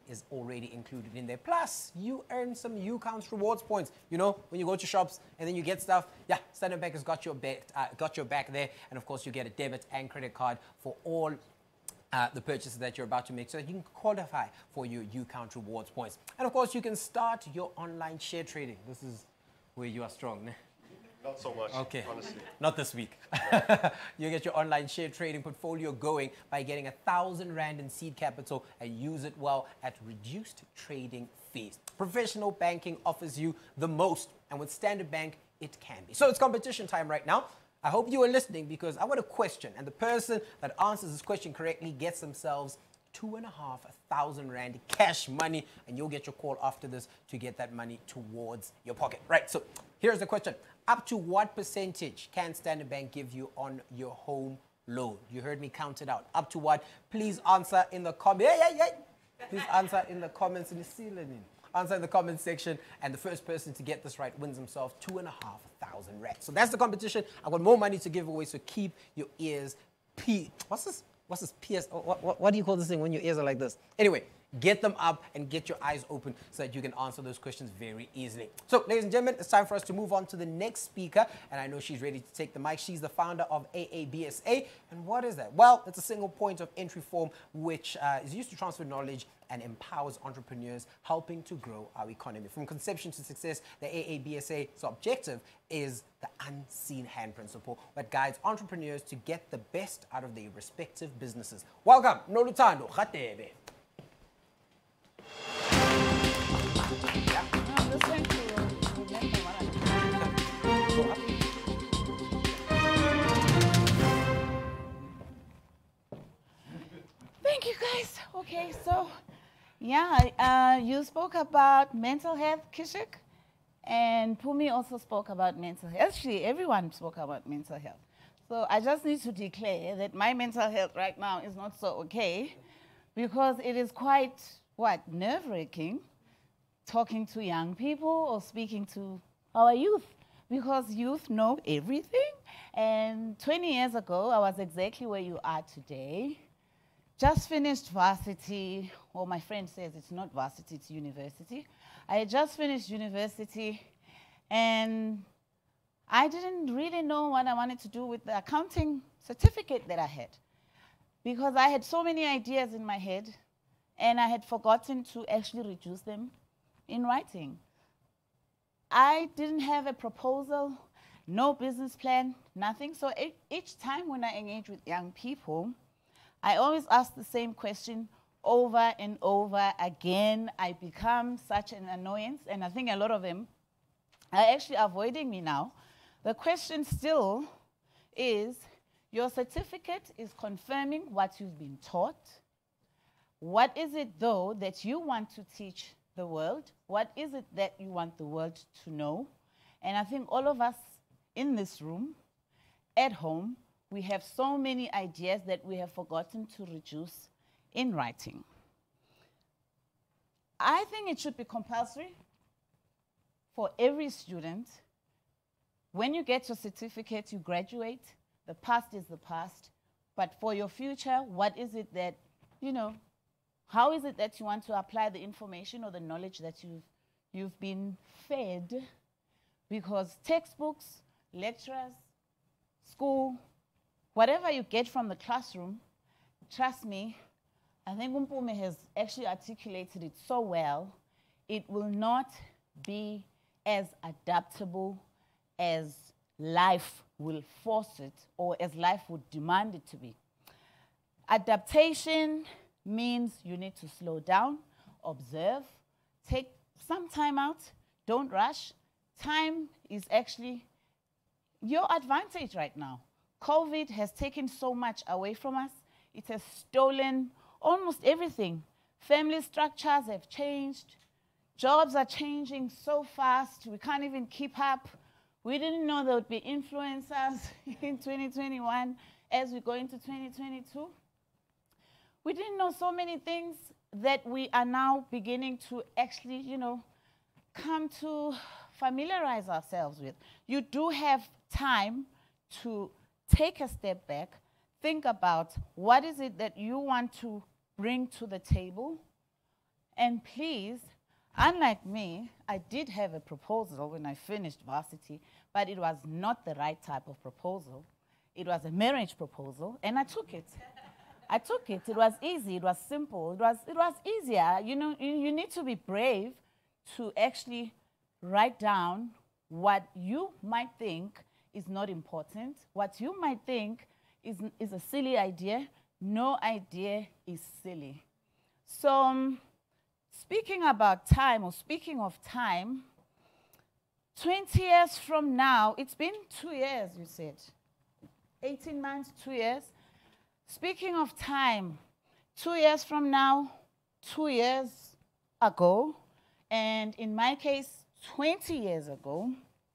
is already included in there. Plus, you earn some U-Counts rewards points. You know, when you go to shops and then you get stuff, yeah, Standard Bank has got your back, uh, got your back there. And of course, you get a debit and credit card for all Uh, the purchases that you're about to make so that you can qualify for your U-Count rewards points. And of course, you can start your online share trading. This is where you are strong. Ne? Not so much, okay. honestly. Not this week. You get your online share trading portfolio going by getting a thousand rand in seed capital and use it well at reduced trading fees. Professional banking offers you the most, and with Standard Bank, it can be. So it's competition time right now. I hope you are listening because I want a question, and the person that answers this question correctly gets themselves two and a half thousand rand cash money, and you'll get your call after this to get that money towards your pocket. Right, so here's the question. Up to what percentage can Standard Bank give you on your home loan? You heard me count it out. Up to what? Please answer in the comments. Yeah, yeah, yeah. Please answer in the comments in the ceiling. Answer in the comments section, and the first person to get this right wins himself two and a half thousand rand. So that's the competition. I've got more money to give away, so keep your ears peeled. What's this? What's this P S? What, what, what do you call this thing when your ears are like this? Anyway, get them up and get your eyes open so that you can answer those questions very easily. So, ladies and gentlemen, it's time for us to move on to the next speaker, and I know she's ready to take the mic. She's the founder of A A B S A, and what is that? Well, it's a single point of entry form which uh, is used to transfer knowledge and empowers entrepreneurs, helping to grow our economy. From conception to success, the A A B S A's objective is the unseen hand principle that guides entrepreneurs to get the best out of their respective businesses. Welcome, Nolutando Khatebe. Thank you, guys. Okay, so, yeah, uh, you spoke about mental health, Kishik, and Pumi also spoke about mental health. Actually, everyone spoke about mental health. So I just need to declare that my mental health right now is not so okay because it is quite, what, nerve-wracking talking to young people or speaking to our youth, because youth know everything. And twenty years ago, I was exactly where you are today. Just finished varsity, or my friend says it's not varsity, it's university. I had just finished university, and I didn't really know what I wanted to do with the accounting certificate that I had, because I had so many ideas in my head, and I had forgotten to actually reduce them in writing. I didn't have a proposal, no business plan, nothing. So e- each time when I engage with young people, I always ask the same question over and over again. I become such an annoyance, and I think a lot of them are actually avoiding me now. The question still is, your certificate is confirming what you've been taught. What is it, though, that you want to teach the world? What is it that you want the world to know? And I think all of us in this room, at home, we have so many ideas that we have forgotten to reduce in writing. I think it should be compulsory for every student. When you get your certificate, you graduate. The past is the past. But for your future, what is it that, you know, how is it that you want to apply the information or the knowledge that you've, you've been fed? Because textbooks, lecturers, school, whatever you get from the classroom, trust me, I think Umpume has actually articulated it so well, it will not be as adaptable as life will force it or as life would demand it to be. Adaptation means you need to slow down, observe, take some time out, don't rush. Time is actually your advantage right now. COVID has taken so much away from us. It has stolen almost everything. Family structures have changed. Jobs are changing so fast, we can't even keep up. We didn't know there would be influencers in twenty twenty-one as we go into twenty twenty-two. We didn't know so many things that we are now beginning to actually, you know, come to familiarize ourselves with. You do have time to take a step back, think about what is it that you want to bring to the table, And please, unlike me, I did have a proposal when I finished varsity, but it was not the right type of proposal. It was a marriage proposal, and I took it. I took it. It was easy. It was simple. It was, it was easier. You know, you, you need to be brave to actually write down what you might think is not important, what you might think is, is a silly idea. No idea is silly. So, um, speaking about time, or speaking of time, twenty years from now, it's been two years, you said. eighteen months, two years. Speaking of time, two years from now, two years ago, and in my case, twenty years ago,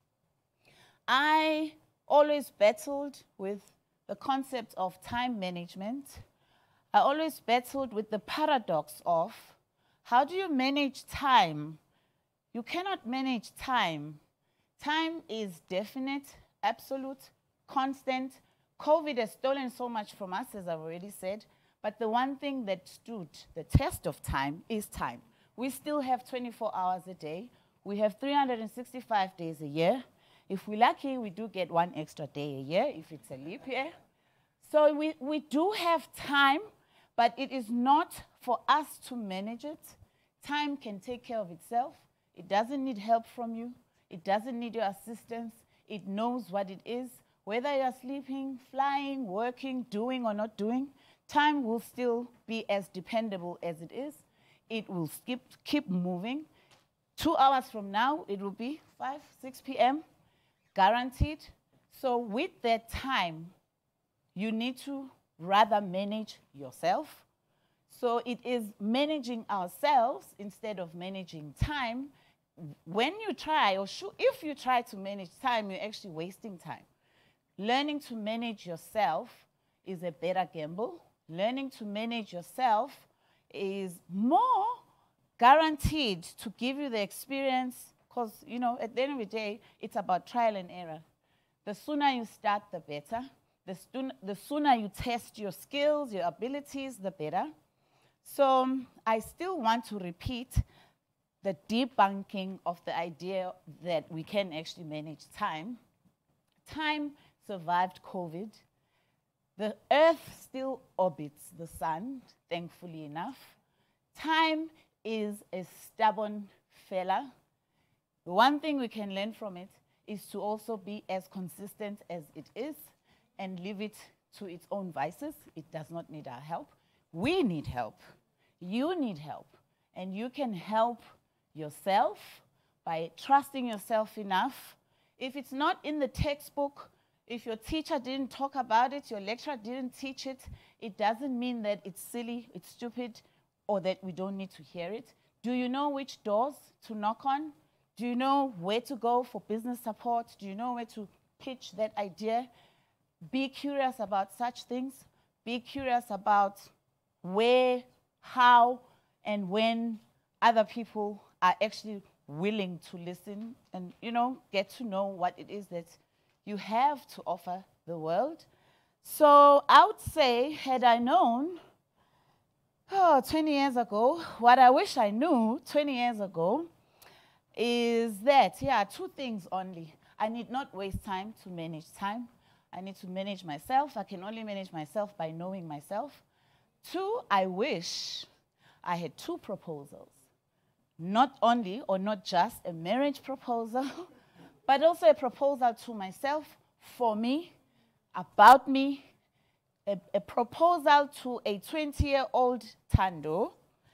I always battled with the concept of time management. I always battled with the paradox of, how do you manage time? You cannot manage time. Time is definite, absolute, constant. COVID has stolen so much from us, as I've already said, but the one thing that stood the test of time is time. We still have twenty-four hours a day. We have three hundred sixty-five days a year. If we're lucky, we do get one extra day a year if it's a leap year. So we, we do have time, but it is not for us to manage it. Time can take care of itself. It doesn't need help from you. It doesn't need your assistance. It knows what it is. Whether you're sleeping, flying, working, doing or not doing, time will still be as dependable as it is. It will skip, keep moving. Two hours from now, it will be five, six p m, guaranteed. So with that time, you need to rather manage yourself. So it is managing ourselves instead of managing time. When you try, or if you try to manage time, you're actually wasting time. Learning to manage yourself is a better gamble. Learning to manage yourself is more guaranteed to give you the experience, because, you know, at the end of the day, it's about trial and error. The sooner you start, the better. The, soon, the sooner you test your skills, your abilities, the better. So um, I still want to repeat the debunking of the idea that we can actually manage time. Time survived COVID. The Earth still orbits the sun, thankfully enough. Time is a stubborn fella. The one thing we can learn from it is to also be as consistent as it is and leave it to its own vices. It does not need our help. We need help. You need help. And you can help yourself by trusting yourself enough. If it's not in the textbook, if your teacher didn't talk about it, your lecturer didn't teach it, it doesn't mean that it's silly, it's stupid, or that we don't need to hear it. Do you know which doors to knock on? Do you know where to go for business support? Do you know where to pitch that idea? Be curious about such things. Be curious about where, how, and when other people are actually willing to listen and, you know, get to know what it is that you have to offer the world. So I would say, had I known, oh, twenty years ago, what I wish I knew twenty years ago is that, yeah, two things only. I need not waste time to manage time. I need to manage myself. I can only manage myself by knowing myself. Two, I wish I had two proposals. Not only or not just a marriage proposal, but also a proposal to myself, for me, about me, a, a proposal to a twenty-year-old Thando,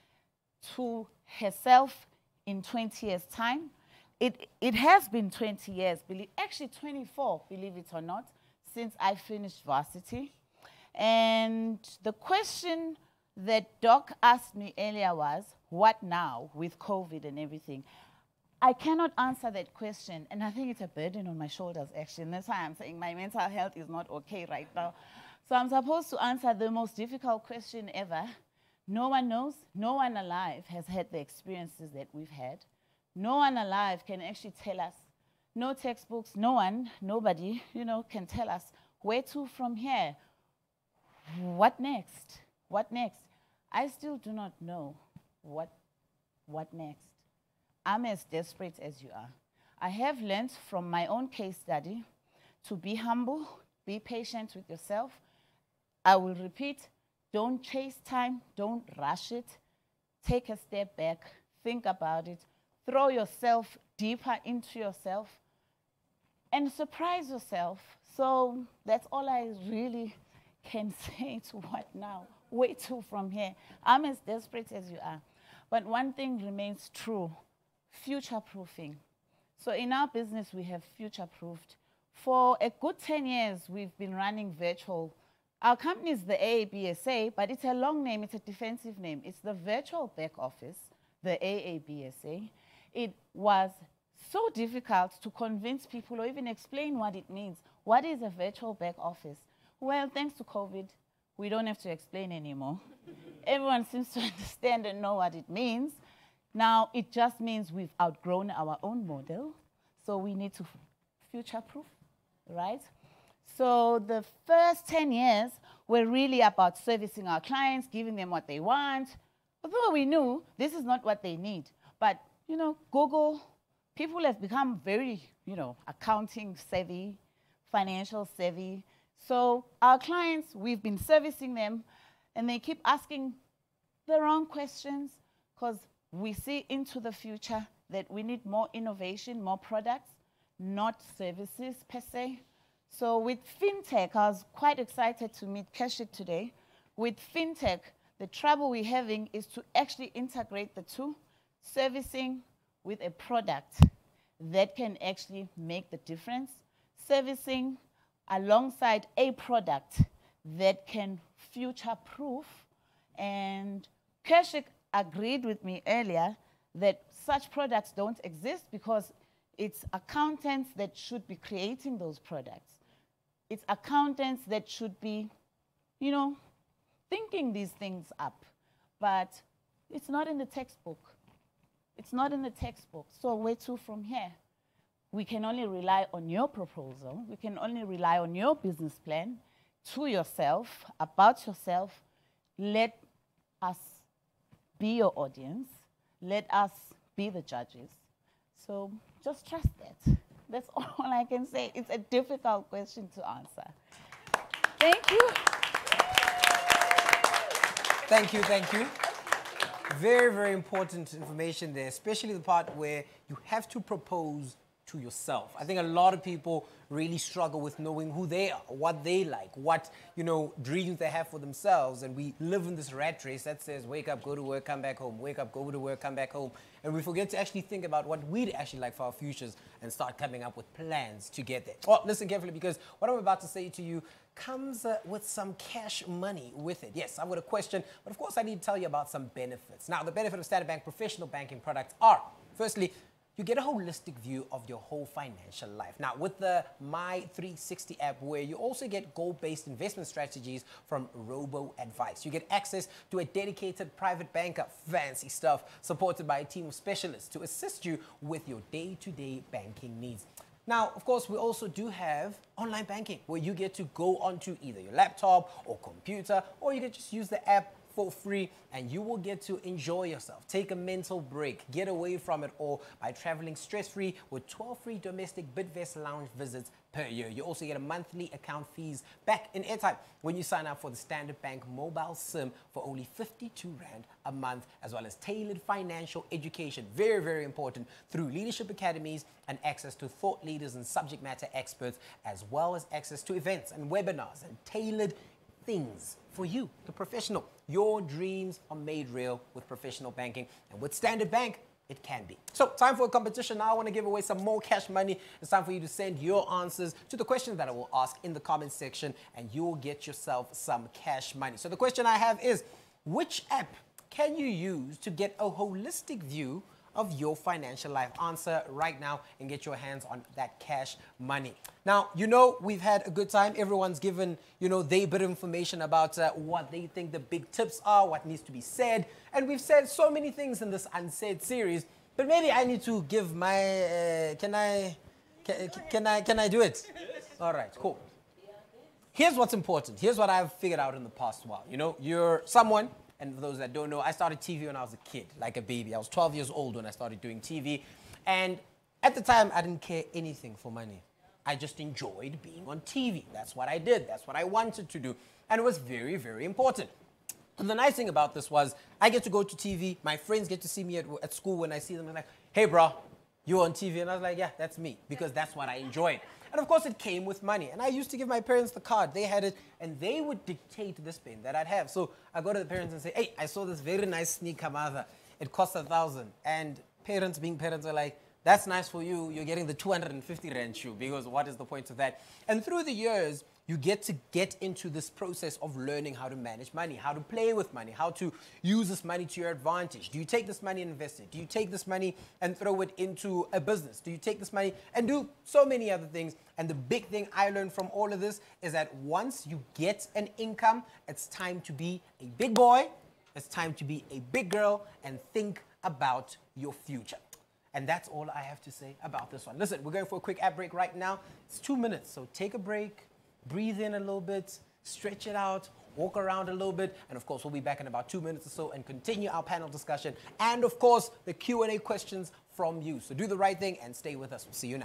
to herself in twenty years' time. It, it has been twenty years, believe, actually twenty-four, believe it or not, since I finished varsity. And the question that Doc asked me earlier was, what now with COVID and everything? I cannot answer that question, and I think it's a burden on my shoulders, actually, and that's why I'm saying my mental health is not okay right now. So I'm supposed to answer the most difficult question ever. No one knows, no one alive has had the experiences that we've had. No one alive can actually tell us, no textbooks, no one, nobody, you know, can tell us where to from here. What next? What next? I still do not know what what next? I'm as desperate as you are. I have learned from my own case study to be humble, be patient with yourself. I will repeat, don't chase time, don't rush it. Take a step back, think about it, throw yourself deeper into yourself, and surprise yourself. So that's all I really can say to what now? Wait till from here. I'm as desperate as you are. But one thing remains true, future-proofing. So in our business, we have future-proofed. For a good ten years, we've been running virtual. Our company is the A A B S A, but it's a long name, it's a defensive name. It's the virtual back office, the A A B S A. It was so difficult to convince people or even explain what it means. What is a virtual back office? Well, thanks to COVID, we don't have to explain anymore. Everyone seems to understand and know what it means. Now, it just means we've outgrown our own model, so we need to future-proof, right? So the first ten years were really about servicing our clients, giving them what they want, although we knew this is not what they need. But, you know, Google, people have become very, you know, accounting savvy, financial savvy. So our clients, we've been servicing them, and they keep asking the wrong questions because we see into the future that we need more innovation, more products, not services per se. So with FinTech, I was quite excited to meet Keshik today. With FinTech, the trouble we're having is to actually integrate the two, servicing with a product that can actually make the difference, servicing alongside a product that can future-proof. And Keshik agreed with me earlier that such products don't exist because it's accountants that should be creating those products. It's accountants that should be, you know, thinking these things up. But it's not in the textbook. It's not in the textbook. So where to from here? We can only rely on your proposal. We can only rely on your business plan to yourself, about yourself. Let us be your audience. Let us be the judges. So just trust that. That's all I can say. It's a difficult question to answer. Thank you. Thank you, thank you. Very, very important information there, especially the part where you have to propose to yourself. I think a lot of people really struggle with knowing who they are, what they like, what, you know, dreams they have for themselves. And we live in this rat race that says, wake up, go to work, come back home, wake up, go to work, come back home. And we forget to actually think about what we'd actually like for our futures and start coming up with plans to get there. Well, listen carefully, because what I'm about to say to you comes uh, with some cash money with it. Yes, I've got a question, but of course I need to tell you about some benefits. Now, the benefit of Standard Bank professional banking products are, firstly, you get a holistic view of your whole financial life. Now, with the My three sixty app, where you also get goal-based investment strategies from robo-advice. You get access to a dedicated private banker, fancy stuff, supported by a team of specialists to assist you with your day-to-day banking needs. Now, of course, we also do have online banking, where you get to go onto either your laptop or computer, or you can just use the app for free, and you will get to enjoy yourself, take a mental break, get away from it all by traveling stress-free with twelve free domestic Bidvest lounge visits per year. You also get a monthly account fees back in airtime when you sign up for the Standard Bank mobile SIM for only fifty-two rand a month, as well as tailored financial education, very, very important, through leadership academies and access to thought leaders and subject matter experts, as well as access to events and webinars and tailored things for you, the professional. Your dreams are made real with professional banking, and with Standard Bank, it can be. So, time for a competition. Now I want to give away some more cash money. It's time for you to send your answers to the questions that I will ask in the comment section, and you'll get yourself some cash money. So the question I have is, which app can you use to get a holistic view of your financial life? Answer right now and get your hands on that cash money. Now, you know, we've had a good time. Everyone's given, you know, their bit of information about uh, what they think the big tips are, what needs to be said. And we've said so many things in this Unsaid series, but maybe I need to give my, uh, can I, can, can I, can I do it? All right, cool. Here's what's important. Here's what I've figured out in the past while. You know, you're someone, And for those that don't know, I started T V when I was a kid, like a baby. I was twelve years old when I started doing T V. And at the time, I didn't care anything for money. I just enjoyed being on T V. That's what I did. That's what I wanted to do. And it was very, very important. And the nice thing about this was I get to go to T V. My friends get to see me at, at school. When I see them, they're like, hey, bro, you're on T V. And I was like, yeah, that's me, because that's what I enjoyed. And of course, it came with money. And I used to give my parents the card. They had it, and they would dictate the spend that I'd have. So I go to the parents and say, hey, I saw this very nice sneaker, mother. It costs a thousand. And parents, being parents, are like, that's nice for you. You're getting the two hundred fifty rand shoe, because what is the point of that? And through the years, you get to get into this process of learning how to manage money, how to play with money, how to use this money to your advantage. Do you take this money and invest it? Do you take this money and throw it into a business? Do you take this money and do so many other things? And the big thing I learned from all of this is that once you get an income, it's time to be a big boy, it's time to be a big girl, and think about your future. And that's all I have to say about this one. Listen, we're going for a quick ad break right now. It's two minutes, so take a break. Breathe in a little bit, stretch it out, walk around a little bit, and of course, we'll be back in about two minutes or so and continue our panel discussion, and of course, the Q and A questions from you. So do the right thing and stay with us. We'll see you now.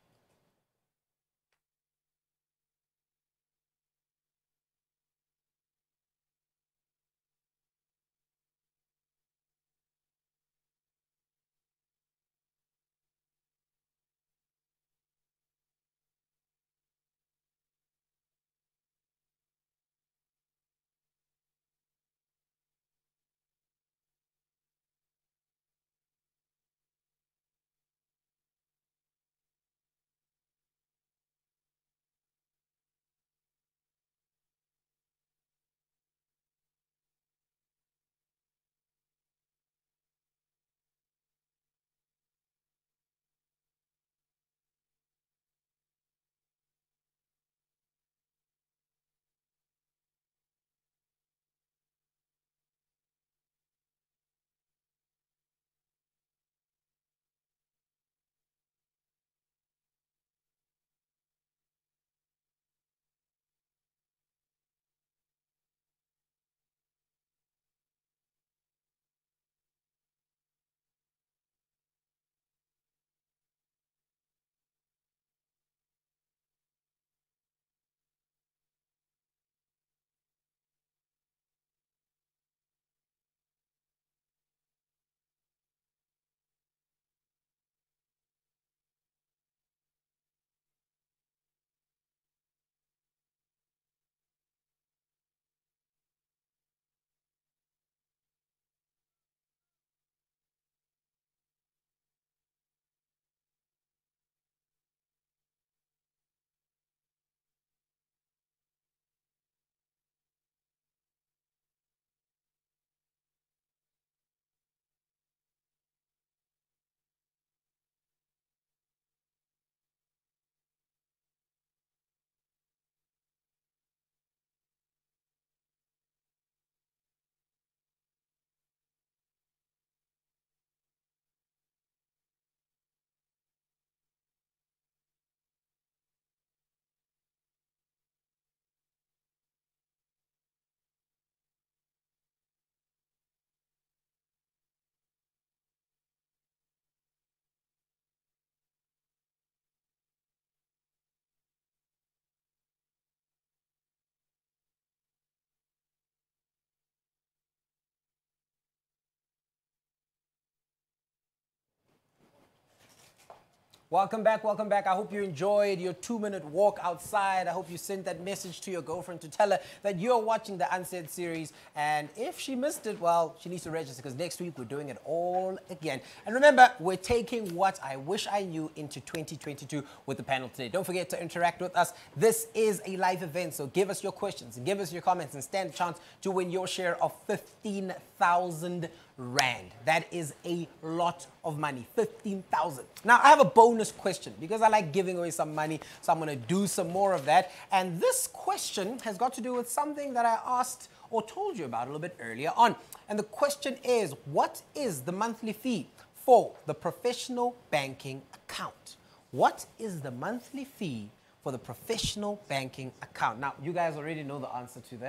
Welcome back, welcome back. I hope you enjoyed your two-minute walk outside. I hope you sent that message to your girlfriend to tell her that you're watching the Unsaid series. And if she missed it, well, she needs to register, because next week we're doing it all again. And remember, we're taking What I Wish I Knew into twenty twenty-two with the panel today. Don't forget to interact with us. This is a live event, so give us your questions and give us your comments and stand a chance to win your share of fifteen thousand rand. That is a lot of money, fifteen thousand. Now, I have a bonus question, because I like giving away some money, so I'm going to do some more of that. And this question has got to do with something that I asked or told you about a little bit earlier on. And the question is, what is the monthly fee for the professional banking account? What is the monthly fee for the professional banking account? Now, you guys already know the answer to that.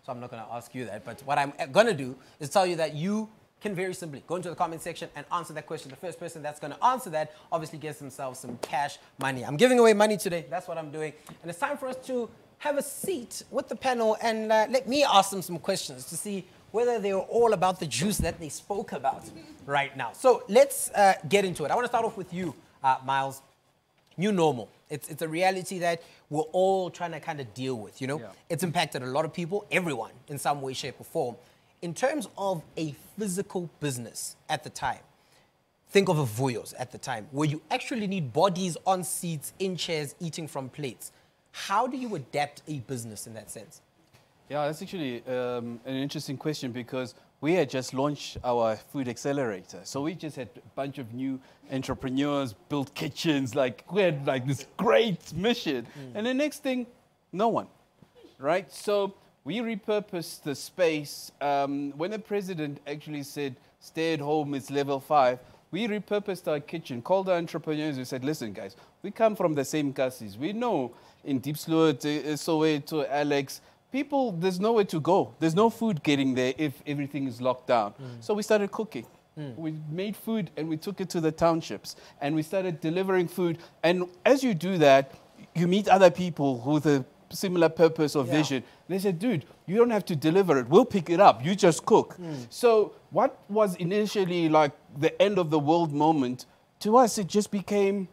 so I'm not going to ask you that. But what I'm going to do is tell you that you can very simply go into the comment section and answer that question. The first person that's going to answer that obviously gets themselves some cash money. I'm giving away money today. That's what I'm doing. And it's time for us to have a seat with the panel and uh, let me ask them some questions to see whether they were all about the juice that they spoke about right now. So let's uh, get into it. I want to start off with you, uh, Miles. New normal. It's, it's a reality that we're all trying to kind of deal with, you know? Yeah. It's impacted a lot of people, everyone, in some way, shape, or form. In terms of a physical business at the time, think of a Vuyo's at the time, where you actually need bodies on seats, in chairs, eating from plates. How do you adapt a business in that sense? Yeah, that's actually um, an interesting question because we had just launched our food accelerator. So we just had a bunch of new entrepreneurs, built kitchens, like we had like this great mission. Mm. And the next thing, no one, right? So we repurposed the space. Um, when the president actually said, stay at home, it's level five, we repurposed our kitchen, called our entrepreneurs, we said, listen guys, we come from the same castes. We know in Diepsloot, uh, Soweto, Alex, people, there's nowhere to go. There's no food getting there if everything is locked down. Mm. So we started cooking. Mm. We made food and we took it to the townships and we started delivering food. And as you do that, you meet other people with a similar purpose or yeah. vision. They said, dude, you don't have to deliver it. We'll pick it up. You just cook. Mm. So what was initially like the end of the world moment, to us, it just became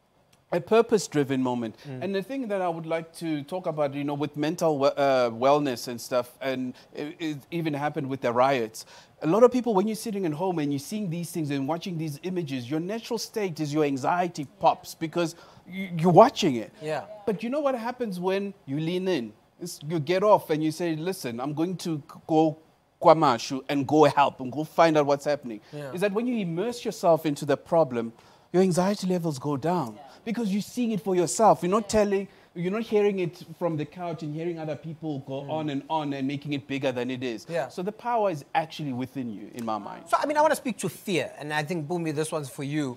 a purpose-driven moment. Mm. And the thing that I would like to talk about, you know, with mental uh, wellness and stuff, and it, it even happened with the riots. A lot of people, when you're sitting at home and you're seeing these things and watching these images, your natural state is your anxiety pops because you, you're watching it. Yeah. But you know what happens when you lean in? It's, you get off and you say, listen, I'm going to go Kwamashu and go help and go find out what's happening. Yeah. Is that when you immerse yourself into the problem, your anxiety levels go down. Yeah. Because you're seeing it for yourself. You're not telling, you're not hearing it from the couch and hearing other people go mm. on and on and making it bigger than it is. Yeah. So the power is actually within you, in my mind. So, I mean, I want to speak to fear. And I think, Bumi, this one's for you.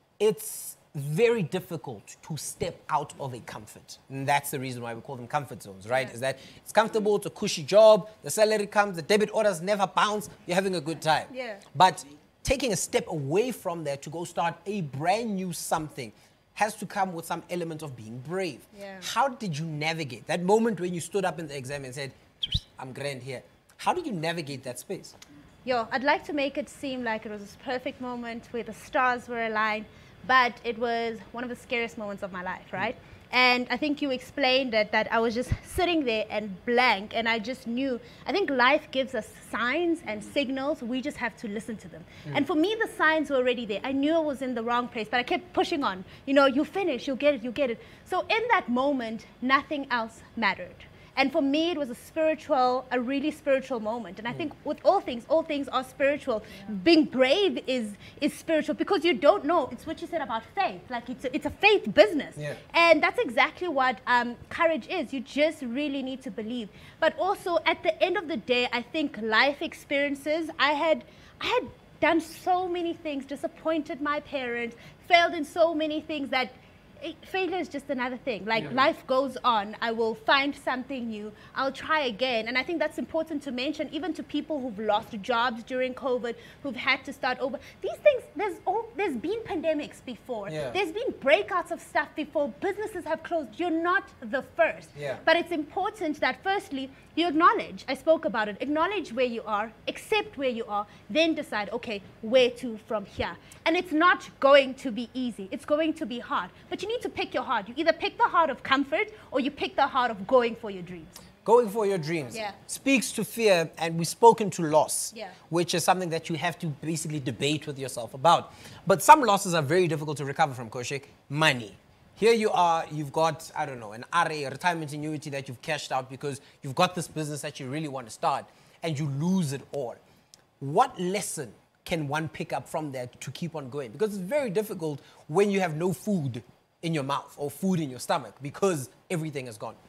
It's very difficult to step out of a comfort. And that's the reason why we call them comfort zones, right? Yeah. Is that it's comfortable, it's a cushy job, the salary comes, the debit orders never bounce, you're having a good time. Yeah. But taking a step away from there to go start a brand new something has to come with some element of being brave. Yeah. How did you navigate that moment when you stood up in the exam and said, I'm grand here? How did you navigate that space? Yo, I'd like to make it seem like it was this perfect moment where the stars were aligned, but it was one of the scariest moments of my life, right? Mm. And I think you explained it, that I was just sitting there and blank, and I just knew. I think life gives us signs and signals. We just have to listen to them. Mm. And for me, the signs were already there. I knew I was in the wrong place, but I kept pushing on. You know, you finish, you'll get it, you get it. So in that moment, nothing else mattered. And for me, it was a spiritual, a really spiritual moment. And I think with all things, all things are spiritual. Yeah. Being brave is, is spiritual because you don't know. It's what you said about faith. Like it's a, it's a faith business. Yeah. And that's exactly what um, courage is. You just really need to believe. But also at the end of the day, I think life experiences, I had, I had done so many things, disappointed my parents, failed in so many things that failure is just another thing. Like, yeah. life goes on. I will find something new. I'll try again. And I think that's important to mention, even to people who've lost jobs during COVID, who've had to start over. These things, there's all, there's been pandemics before. Yeah. There's been breakouts of stuff before. Businesses have closed. You're not the first. Yeah. But it's important that, firstly, you acknowledge. I spoke about it. Acknowledge where you are, accept where you are, then decide, okay, where to from here. And it's not going to be easy. It's going to be hard. But you need to pick your heart. You either pick the heart of comfort or you pick the heart of going for your dreams. Going for your dreams. Yeah. Speaks to fear, and we've spoken to loss, yeah. which is something that you have to basically debate with yourself about. But some losses are very difficult to recover from, Koshik. Money. Here you are, you've got, I don't know, an R A, a retirement annuity that you've cashed out because you've got this business that you really want to start, and you lose it all. What lesson can one pick up from that to keep on going? Because it's very difficult when you have no food in your mouth or food in your stomach because everything is gone.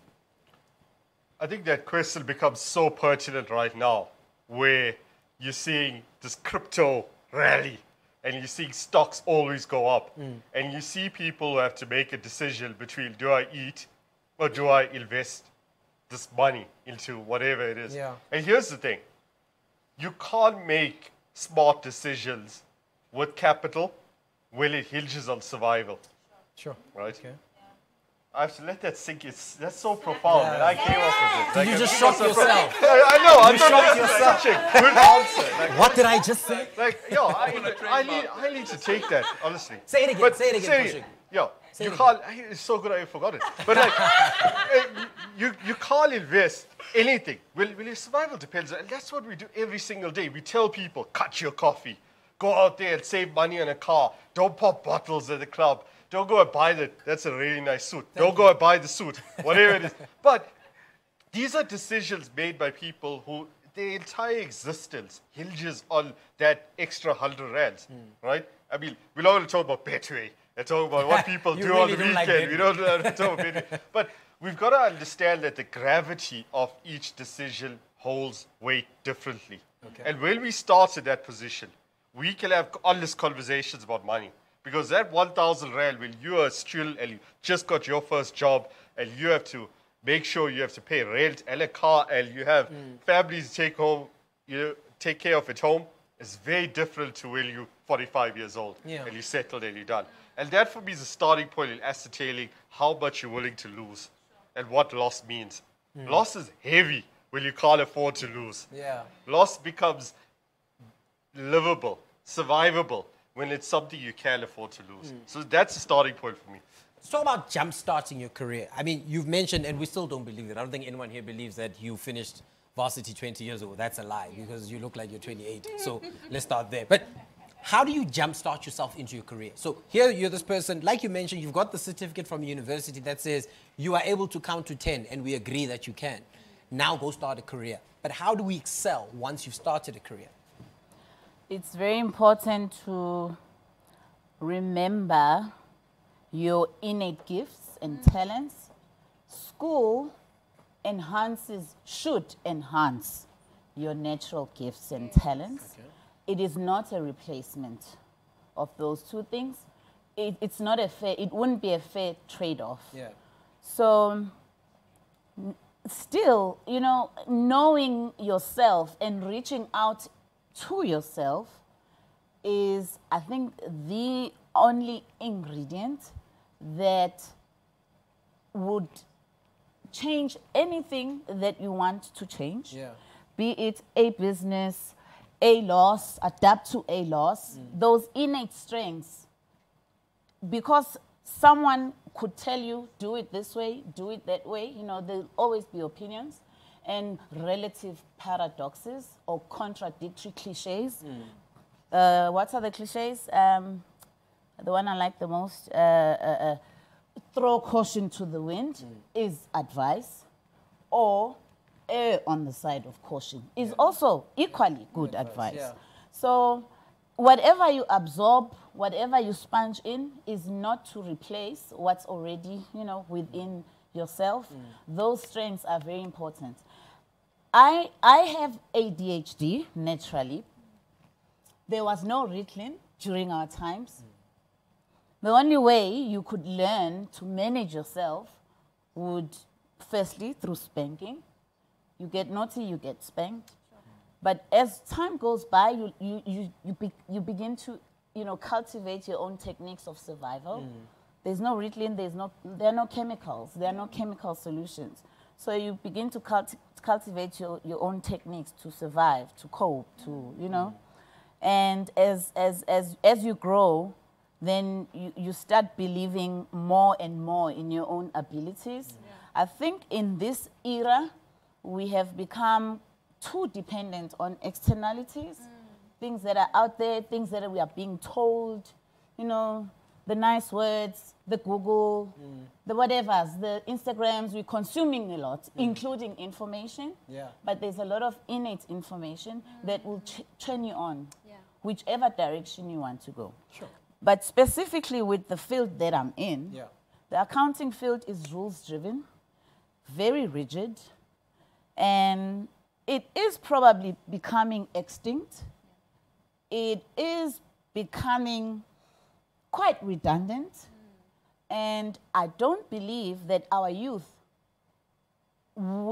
I think that question becomes so pertinent right now, where you're seeing this crypto rally and you're seeing stocks always go up. Mm. And you see people who have to make a decision between, do I eat or do I invest? this money into whatever it is. Yeah. And here's the thing. You can't make smart decisions with capital when it hinges on survival. Sure. Right? Okay. I have to let that sink. It's that's so profound Yeah. that I came up with it. Did Like, you it's just so shock profound. yourself? I, I know. I You thought shocked this was yourself. such a good answer. Like, What did I just say? like, yo, I, I, need, I need to take that, honestly. Say it again, But say it again, Kaushik. Yo, Say you it can't, it's so good I forgot it. But like, eh, you, you can't invest anything. Well, well, your survival depends, and that's what we do every single day. We tell people, cut your coffee. Go out there and save money on a car. Don't pop bottles at the club. Don't go and buy that. That's a really nice suit. Thank Don't you. go and buy the suit, whatever it is. But these are decisions made by people who their entire existence hinges on that extra hundred rands, right? I mean, we don't want to talk about Betway and talk about what people You do on really the don't like weekend. we Betway. don't want to talk about Betway. But we've got to understand that the gravity of each decision holds weight differently. Okay. And when we start in that position, we can have honest conversations about money. Because that one thousand rand, when you are still and you just got your first job and you have to make sure you have to pay rent and a car and you have families to take home, you know, take care of at home, it's very different to when you're forty-five years old Yeah. and you're settled and you're done. And that for me is a starting point in ascertaining how much you're willing to lose and what loss means. Loss is heavy when you can't afford to lose. Yeah. Loss becomes livable, survivable, when it's something you can afford to lose. So that's the starting point for me. Let's talk about jump-starting your career. I mean, you've mentioned, and we still don't believe it. I don't think anyone here believes that you finished varsity twenty years ago. That's a lie because you look like you're twenty-eight. So let's start there. But how do you jump-start yourself into your career? So here you're this person, like you mentioned, you've got the certificate from university that says you are able to count to ten, and we agree that you can. Now go start a career. But how do we excel once you've started a career? It's very important to remember your innate gifts and talents. School enhances, should enhance your natural gifts and talents. Okay. It is not a replacement of those two things. It, it's not a fair, it wouldn't be a fair trade-off. Yeah. So n- still, you know, knowing yourself and reaching out to yourself is, I think, the only ingredient that would change anything that you want to change. Yeah. Be it a business, a loss, adapt to a loss, those innate strengths. Because someone could tell you, do it this way, do it that way, you know, there'll always be opinions and relative paradoxes or contradictory cliches. Uh, what are the cliches? Um, the one I like the most, uh, uh, uh, throw caution to the wind is advice, or err on the side of caution is also equally good advice. yeah. So whatever you absorb, whatever you sponge in is not to replace what's already, you know, within yourself. Those strengths are very important. I, I have A D H D naturally. There was no Ritalin during our times. The only way you could learn to manage yourself would, firstly, through spanking. You get naughty, you get spanked. But as time goes by, you, you, you, you, be, you begin to, you know, cultivate your own techniques of survival. There's no Ritalin, there's no, there are no chemicals, there are no chemical solutions. So you begin to culti cultivate your, your own techniques to survive, to cope, to, you know. And as, as, as, as you grow, then you, you start believing more and more in your own abilities. Yeah. I think in this era, we have become too dependent on externalities, mm. things that are out there, things that we are being told, you know, the nice words, the Google, mm. the whatevers, the Instagrams, we're consuming a lot, mm. including information. Yeah. But there's a lot of innate information mm. that will ch turn you on, Yeah. whichever direction you want to go. Sure. But specifically with the field that I'm in, Yeah. the accounting field is rules-driven, very rigid, and it is probably becoming extinct. It is becoming quite redundant, mm. and I don't believe that our youth will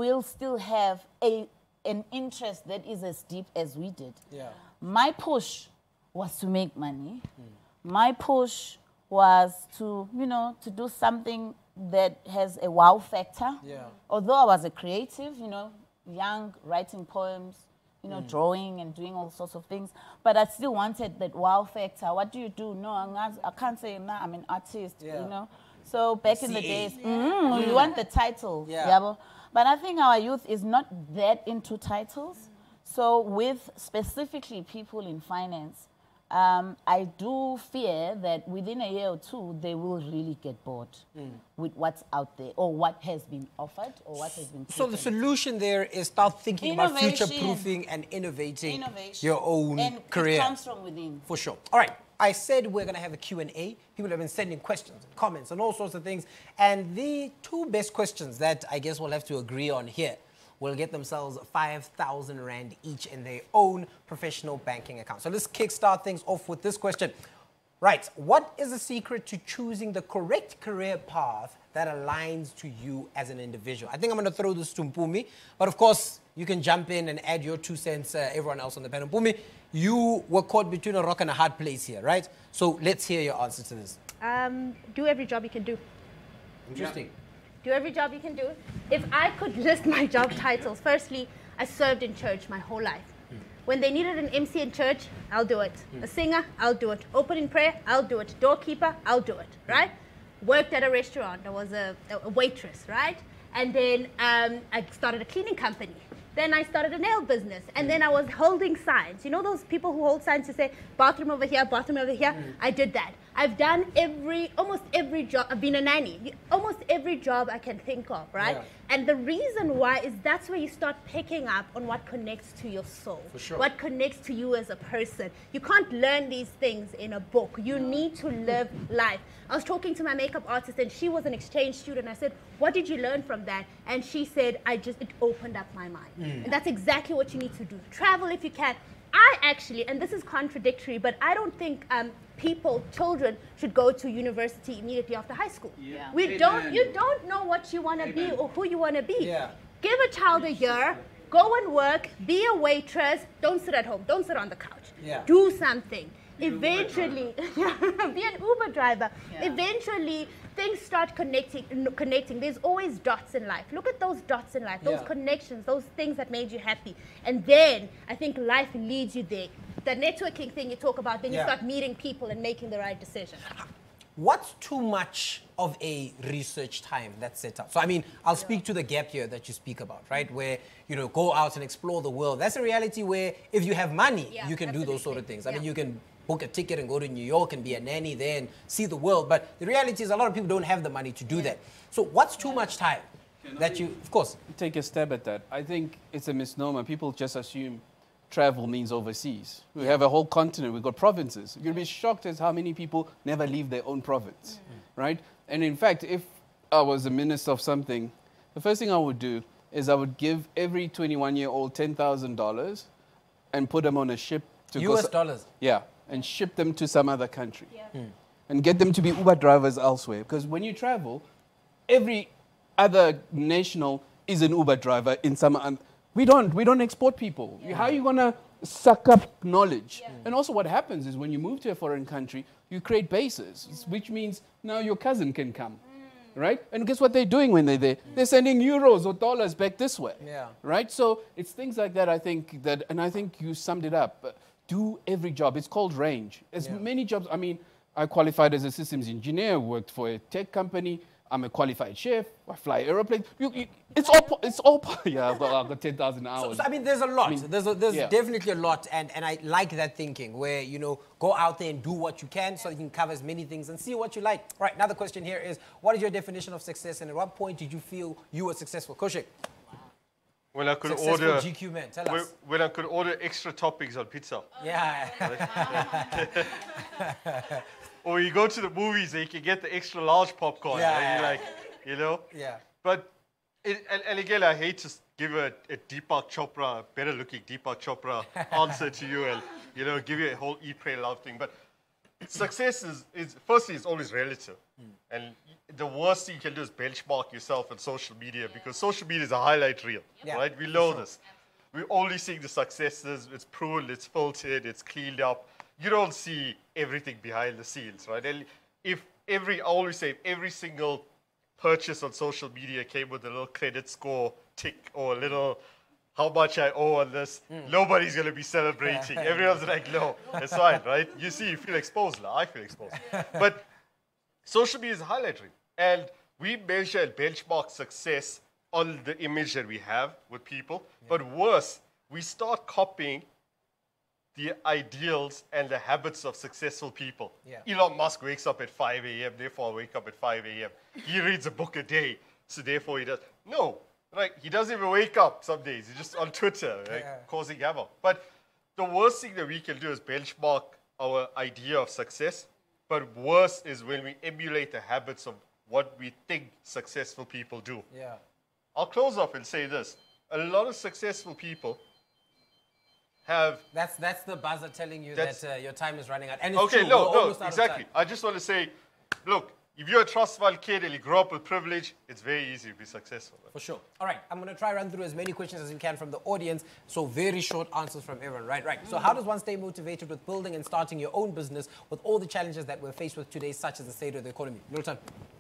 will still have a an interest that is as deep as we did. Yeah. My push was to make money. Mm. My push was to, you know, to do something that has a wow factor. Yeah. Although I was a creative, you know, young, writing poems, you know, mm. drawing and doing all sorts of things, but I still wanted that wow factor. What do you do? No, I'm not, I can't say, nah, I'm an artist, yeah. you know. So back C A. in the days, mm, you want the title. Yeah. Yeah. But I think our youth is not that into titles. So with specifically people in finance, um, I do fear that within a year or two, they will really get bored mm. with what's out there or what has been offered or what has been So the solution there is start thinking about Innovation. future-proofing and innovating Innovation. your own and career. it comes from within. For sure. All right. I said we're going to have a Q and A. People have been sending questions and comments and all sorts of things. And the two best questions that I guess we'll have to agree on here will get themselves five thousand rand each in their own professional banking account. So let's kickstart things off with this question. Right. What is the secret to choosing the correct career path that aligns to you as an individual? I think I'm going to throw this to Mpumi. But of course, you can jump in and add your two cents, uh, everyone else on the panel. Mpumi, you were caught between a rock and a hard place here, right? So let's hear your answer to this. Um, do every job you can do. Interesting. Do every job you can do. If I could list my job titles, firstly, I served in church my whole life. Mm. When they needed an M C in church, I'll do it. Mm. A singer, I'll do it. Opening prayer, I'll do it. Doorkeeper, I'll do it, right? Worked at a restaurant. I was a, a waitress, right? And then um, I started a cleaning company. Then I started a nail business. And then I was holding signs. You know those people who hold signs to say, bathroom over here, bathroom over here? Mm. I did that. I've done every, almost every job. I've been a nanny. Almost every job I can think of, right? Yeah. And the reason why is that's where you start picking up on what connects to your soul. For sure. What connects to you as a person. You can't learn these things in a book. You no. need to live life. I was talking to my makeup artist and she was an exchange student. I said, what did you learn from that? And she said, I just, it opened up my mind. Mm. And that's exactly what you need to do. Travel if you can. I actually, and this is contradictory, but I don't think um, people, children, should go to university immediately after high school. Yeah. We Amen. don't, you don't know what you want to be or who you want to be. Yeah. Give a child a year, go and work, be a waitress, don't sit at home, don't sit on the couch. Yeah. Do something. Eventually, be an Uber driver. Yeah. Eventually, things start connecting. Connecting. There's always dots in life. Look at those dots in life, those yeah. connections, those things that made you happy. And then I think life leads you there. The networking thing you talk about, then you yeah. start meeting people and making the right decision. What's too much of a research time that's set up? So, I mean, I'll speak to the gap year that you speak about, right? Where, you know, go out and explore the world. That's a reality where if you have money, yeah, you can absolutely. do those sort of things. I yeah. mean, you can book a ticket and go to New York and be a nanny there and see the world. But the reality is a lot of people don't have the money to do yeah. that. So what's too much time Can that I you, of course. Take a stab at that. I think it's a misnomer. People just assume travel means overseas. We have a whole continent. We've got provinces. You'll be shocked as how many people never leave their own province, mm-hmm. right? And in fact, if I was a minister of something, the first thing I would do is I would give every twenty-one-year-old ten thousand dollars and put them on a ship to U S go... dollars? Yeah, and ship them to some other country. Yeah. Mm. And get them to be Uber drivers elsewhere. Because when you travel, every other national is an Uber driver in some... Um, we don't. We don't export people. Yeah. How are you going to suck up knowledge? Yeah. And also what happens is when you move to a foreign country, you create bases, yeah. which means now your cousin can come. Right? And guess what they're doing when they're there? They're sending euros or dollars back this way. Yeah. Right? So it's things like that, I think, that, and I think you summed it up. Do every job. It's called range. As yeah. many jobs, I mean, I qualified as a systems engineer, worked for a tech company. I'm a qualified chef. I fly aeroplanes. You, you, it's all, it's all, yeah, I've got, I've got ten thousand hours. So, so, I mean, there's a lot. I mean, there's a, there's yeah. definitely a lot, and, and I like that thinking where, you know, go out there and do what you can so you can cover as many things and see what you like. All right, another question here is, what is your definition of success, and at what point did you feel you were successful? Koshik. When I could Successful order, G Q man, tell when, us. when I could order extra toppings on pizza. Yeah. Or you go to the movies and you can get the extra large popcorn. Yeah. And you're like, you know? Yeah. But, it, and, and again, I hate to give a, a Deepak Chopra, better looking Deepak Chopra answer to you and, you know, give you a whole eat, pray, love thing. But success is, is firstly, it's always relative. And the worst thing you can do is benchmark yourself on social media because social media is a highlight reel, Yeah, right? We for know sure. this. We're only seeing the successes. It's pruned, it's filtered, it's cleaned up. You don't see everything behind the scenes, right? And if every, I always say, if every single purchase on social media came with a little credit score tick or a little how much I owe on this, nobody's going to be celebrating. Everyone's like, no, it's fine, right? You see, you feel exposed now. I feel exposed. But social media is a highlight reel. And we measure and benchmark success on the image that we have with people. But worse, we start copying the ideals and the habits of successful people. Yeah. Elon Musk wakes up at five a m, therefore I wake up at five a m He reads a book a day, so therefore he does. No, like he doesn't even wake up some days. He's just on Twitter, right, Yeah. causing havoc. But the worst thing that we can do is benchmark our idea of success. But worse is when we emulate the habits of what we think successful people do. Yeah. I'll close off and say this. A lot of successful people have... That's that's the buzzer telling you That's- that uh, your time is running out. And it's Okay, true, no, we're no, almost out of exactly. time. I just want to say, look, if you're a Transvaal kid and you grow up with privilege, it's very easy to be successful. For sure. All right, I'm going to try run through as many questions as we can from the audience. So very short answers from everyone. Right, right. So how does one stay motivated with building and starting your own business with all the challenges that we're faced with today, such as the state of the economy? Milton,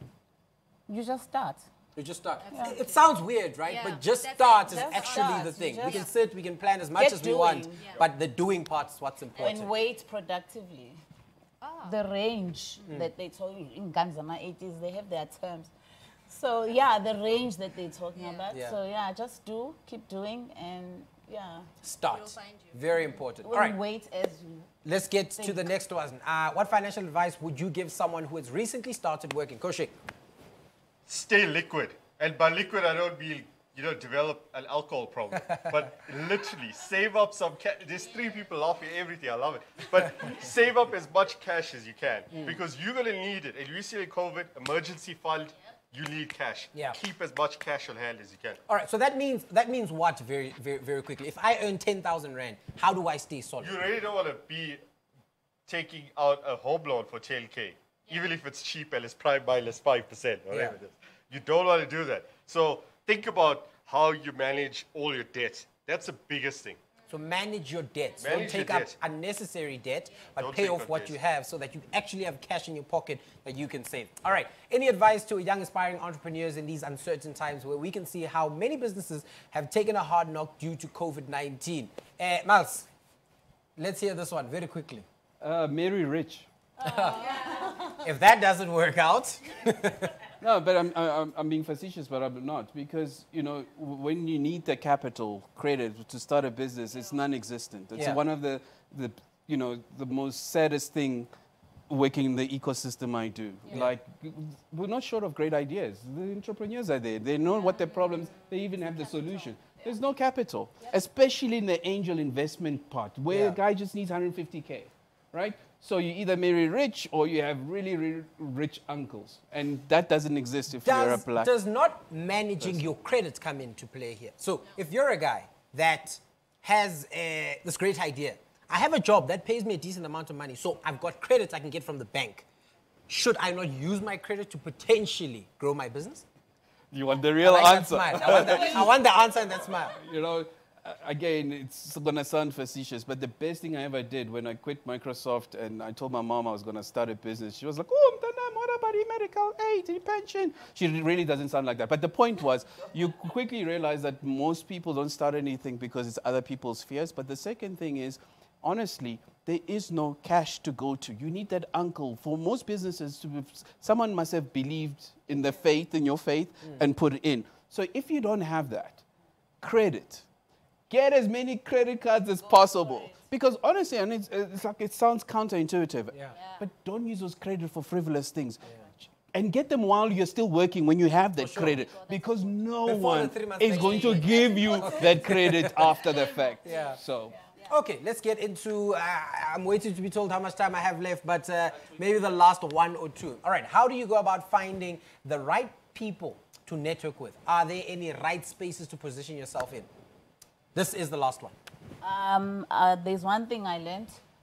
You just start. you just start. Yeah. It, it sounds weird, right? Yeah, But just that's start it. is Just actually start. the thing. You We can just sit, we can plan as much get as we want, doing. Yeah. but the doing part is what's important. And wait productively. The range that they told you in Ganzama eighties, they have their terms. So yeah, the range that they're talking about. Yeah. So yeah, just do, keep doing, and yeah. Start. Very important. All Well, right. wait as you. Let's get to the next one. Uh, what financial advice would you give someone who has recently started working? Koshe. Stay liquid. And by liquid, I don't mean, you know, develop an alcohol problem. But literally, save up some cash. There's three people laughing at everything. I love it. But save up as much cash as you can. Because you're going to need it. And you see in COVID, emergency fund, you need cash. Yeah. Keep as much cash on hand as you can. All right, so that means that means what very very very quickly? If I earn ten thousand rand, how do I stay solid? You really don't want to be taking out a home loan for ten K, even if it's cheap and it's prime minus five percent, whatever Yeah. it is. You don't want to do that. So think about how you manage all your debt. That's the biggest thing. So manage your debts. Manage Don't take your up debt. unnecessary debt, but Don't pay take off on what debt. you have so that you actually have cash in your pocket that you can save. All right, any advice to young aspiring entrepreneurs in these uncertain times where we can see how many businesses have taken a hard knock due to COVID nineteen? Uh, Miles, let's hear this one very quickly. Uh, Mary Rich. If that doesn't work out, No, but I'm, I'm, I'm being facetious, but I'm not. Because, you know, w- when you need the capital, credit to start a business, it's non-existent. It's Yeah. one of the, the, you know, the most saddest thing working in the ecosystem I do. Like, we're not short of great ideas. The entrepreneurs are there. They know what their problems, they even have the solution. There's no capital, especially in the angel investment part, where Yeah. a guy just needs one hundred fifty K, right? So you either marry rich or you have really, really rich uncles. And that doesn't exist if you're a does, black. does not managing your credit come into play here? So if you're a guy that has uh, this great idea, I have a job that pays me a decent amount of money, so I've got credit I can get from the bank. Should I not use my credit to potentially grow my business? You want the I real like that answer. smile. I want the, I want the answer and that smile. You know, uh, again, it's going to sound facetious, but the best thing I ever did when I quit Microsoft and I told my mom I was going to start a business, she was like, oh, Mtanam, what about the medical aid, the pension? She really doesn't sound like that. But the point was, you quickly realize that most people don't start anything because it's other people's fears. But the second thing is, honestly, there is no cash to go to. You need that uncle. For most businesses, to be, someone must have believed in the faith, in your faith, mm. and put it in. So if you don't have that, credit. Get as many credit cards as possible. Because honestly, and it's, it's like it sounds counterintuitive, Yeah. but don't use those credit for frivolous things. And get them while you're still working when you have that sure. credit. Because no Before the one three months is next going year. to give you that credit after the fact. Yeah. So. Okay, let's get into, uh, I'm waiting to be told how much time I have left, but uh, maybe the last one or two. All right, how do you go about finding the right people to network with? Are there any right spaces to position yourself in? This is the last one. Um, uh, there's one thing I learned.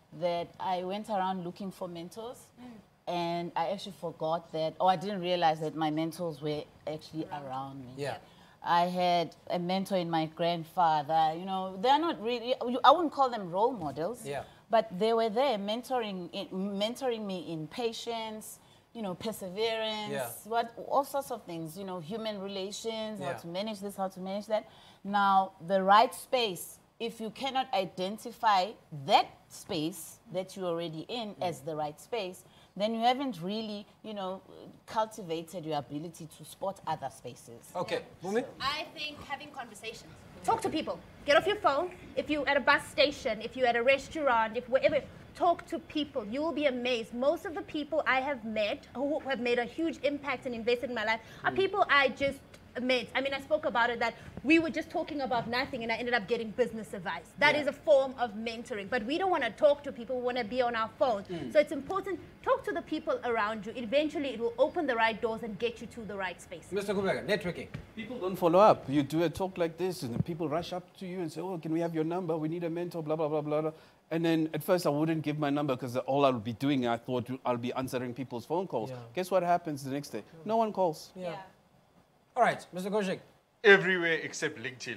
that I went around looking for mentors. Mm. And I actually forgot that, or I didn't realize that my mentors were actually around me. Yeah. I had a mentor in my grandfather. You know, they're not really, I wouldn't call them role models. Yeah. But they were there mentoring, mentoring me in patience, you know, perseverance, yeah. what, all sorts of things, you know, human relations, yeah. how to manage this, how to manage that. Now, the right space, if you cannot identify that space that you're already in mm. as the right space, then you haven't really, you know, cultivated your ability to spot other spaces. Okay. Yeah. So I think having conversations. Talk to people. Get off your phone. If you're at a bus station, if you're at a restaurant, if wherever, talk to people. You will be amazed. Most of the people I have met who have made a huge impact and invested in my life are people I just met. I mean, I spoke about it that we were just talking about nothing and I ended up getting business advice. That yeah. is a form of mentoring. But we don't want to talk to people. We want to be on our phones. Mm. So it's important, talk to the people around you. Eventually, it will open the right doors and get you to the right space. Mister Kubeka, networking. People don't follow up. You do a talk like this and people rush up to you and say, oh, can we have your number? We need a mentor, blah, blah, blah, blah, blah. And then at first I wouldn't give my number because all I'll be doing, I thought I'll be answering people's phone calls. Yeah. Guess what happens the next day? No one calls. Yeah. yeah. All right, Mister Koshik. Everywhere except LinkedIn.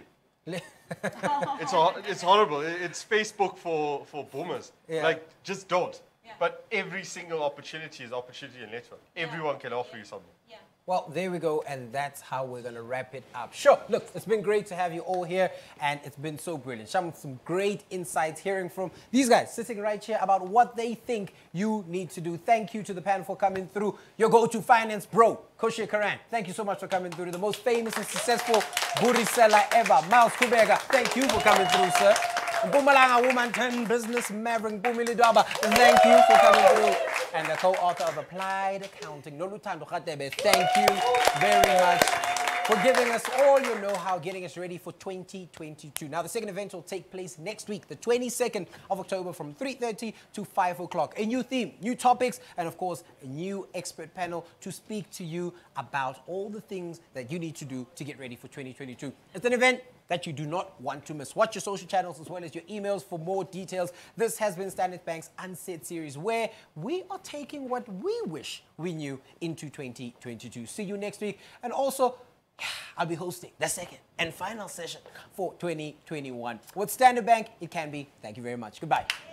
it's, it's horrible. It's Facebook for, for boomers. Yeah. Like, just don't. Yeah. But every single opportunity is opportunity and network. Yeah. Everyone can offer you something. Yeah. Well, there we go, and that's how we're going to wrap it up. Sure, look, it's been great to have you all here, and it's been so brilliant. Some, some great insights hearing from these guys sitting right here about what they think you need to do. Thank you to the panel for coming through. Your go-to finance bro, Koshi Karan. Thank you so much for coming through. The most famous and successful Burisela ever, Miles Kubeka. Thank you for coming through, sir. Mpumalanga Woman ten Business Maverick Bumili Dwaba. Thank you for coming through. And the co-author of Applied Accounting, Nolutando Khatebe. Thank you very much for giving us all your know-how, getting us ready for twenty twenty-two. Now, the second event will take place next week, the twenty-second of October from three thirty to five o'clock. A new theme, new topics, and of course, a new expert panel to speak to you about all the things that you need to do to get ready for twenty twenty-two. It's an event that you do not want to miss. Watch your social channels as well as your emails for more details. This has been Standard Bank's Unsaid Series, where we are taking what we wish we knew into twenty twenty-two. See you next week. And also, I'll be hosting the second and final session for twenty twenty-one. With Standard Bank, it can be. Thank you very much. Goodbye.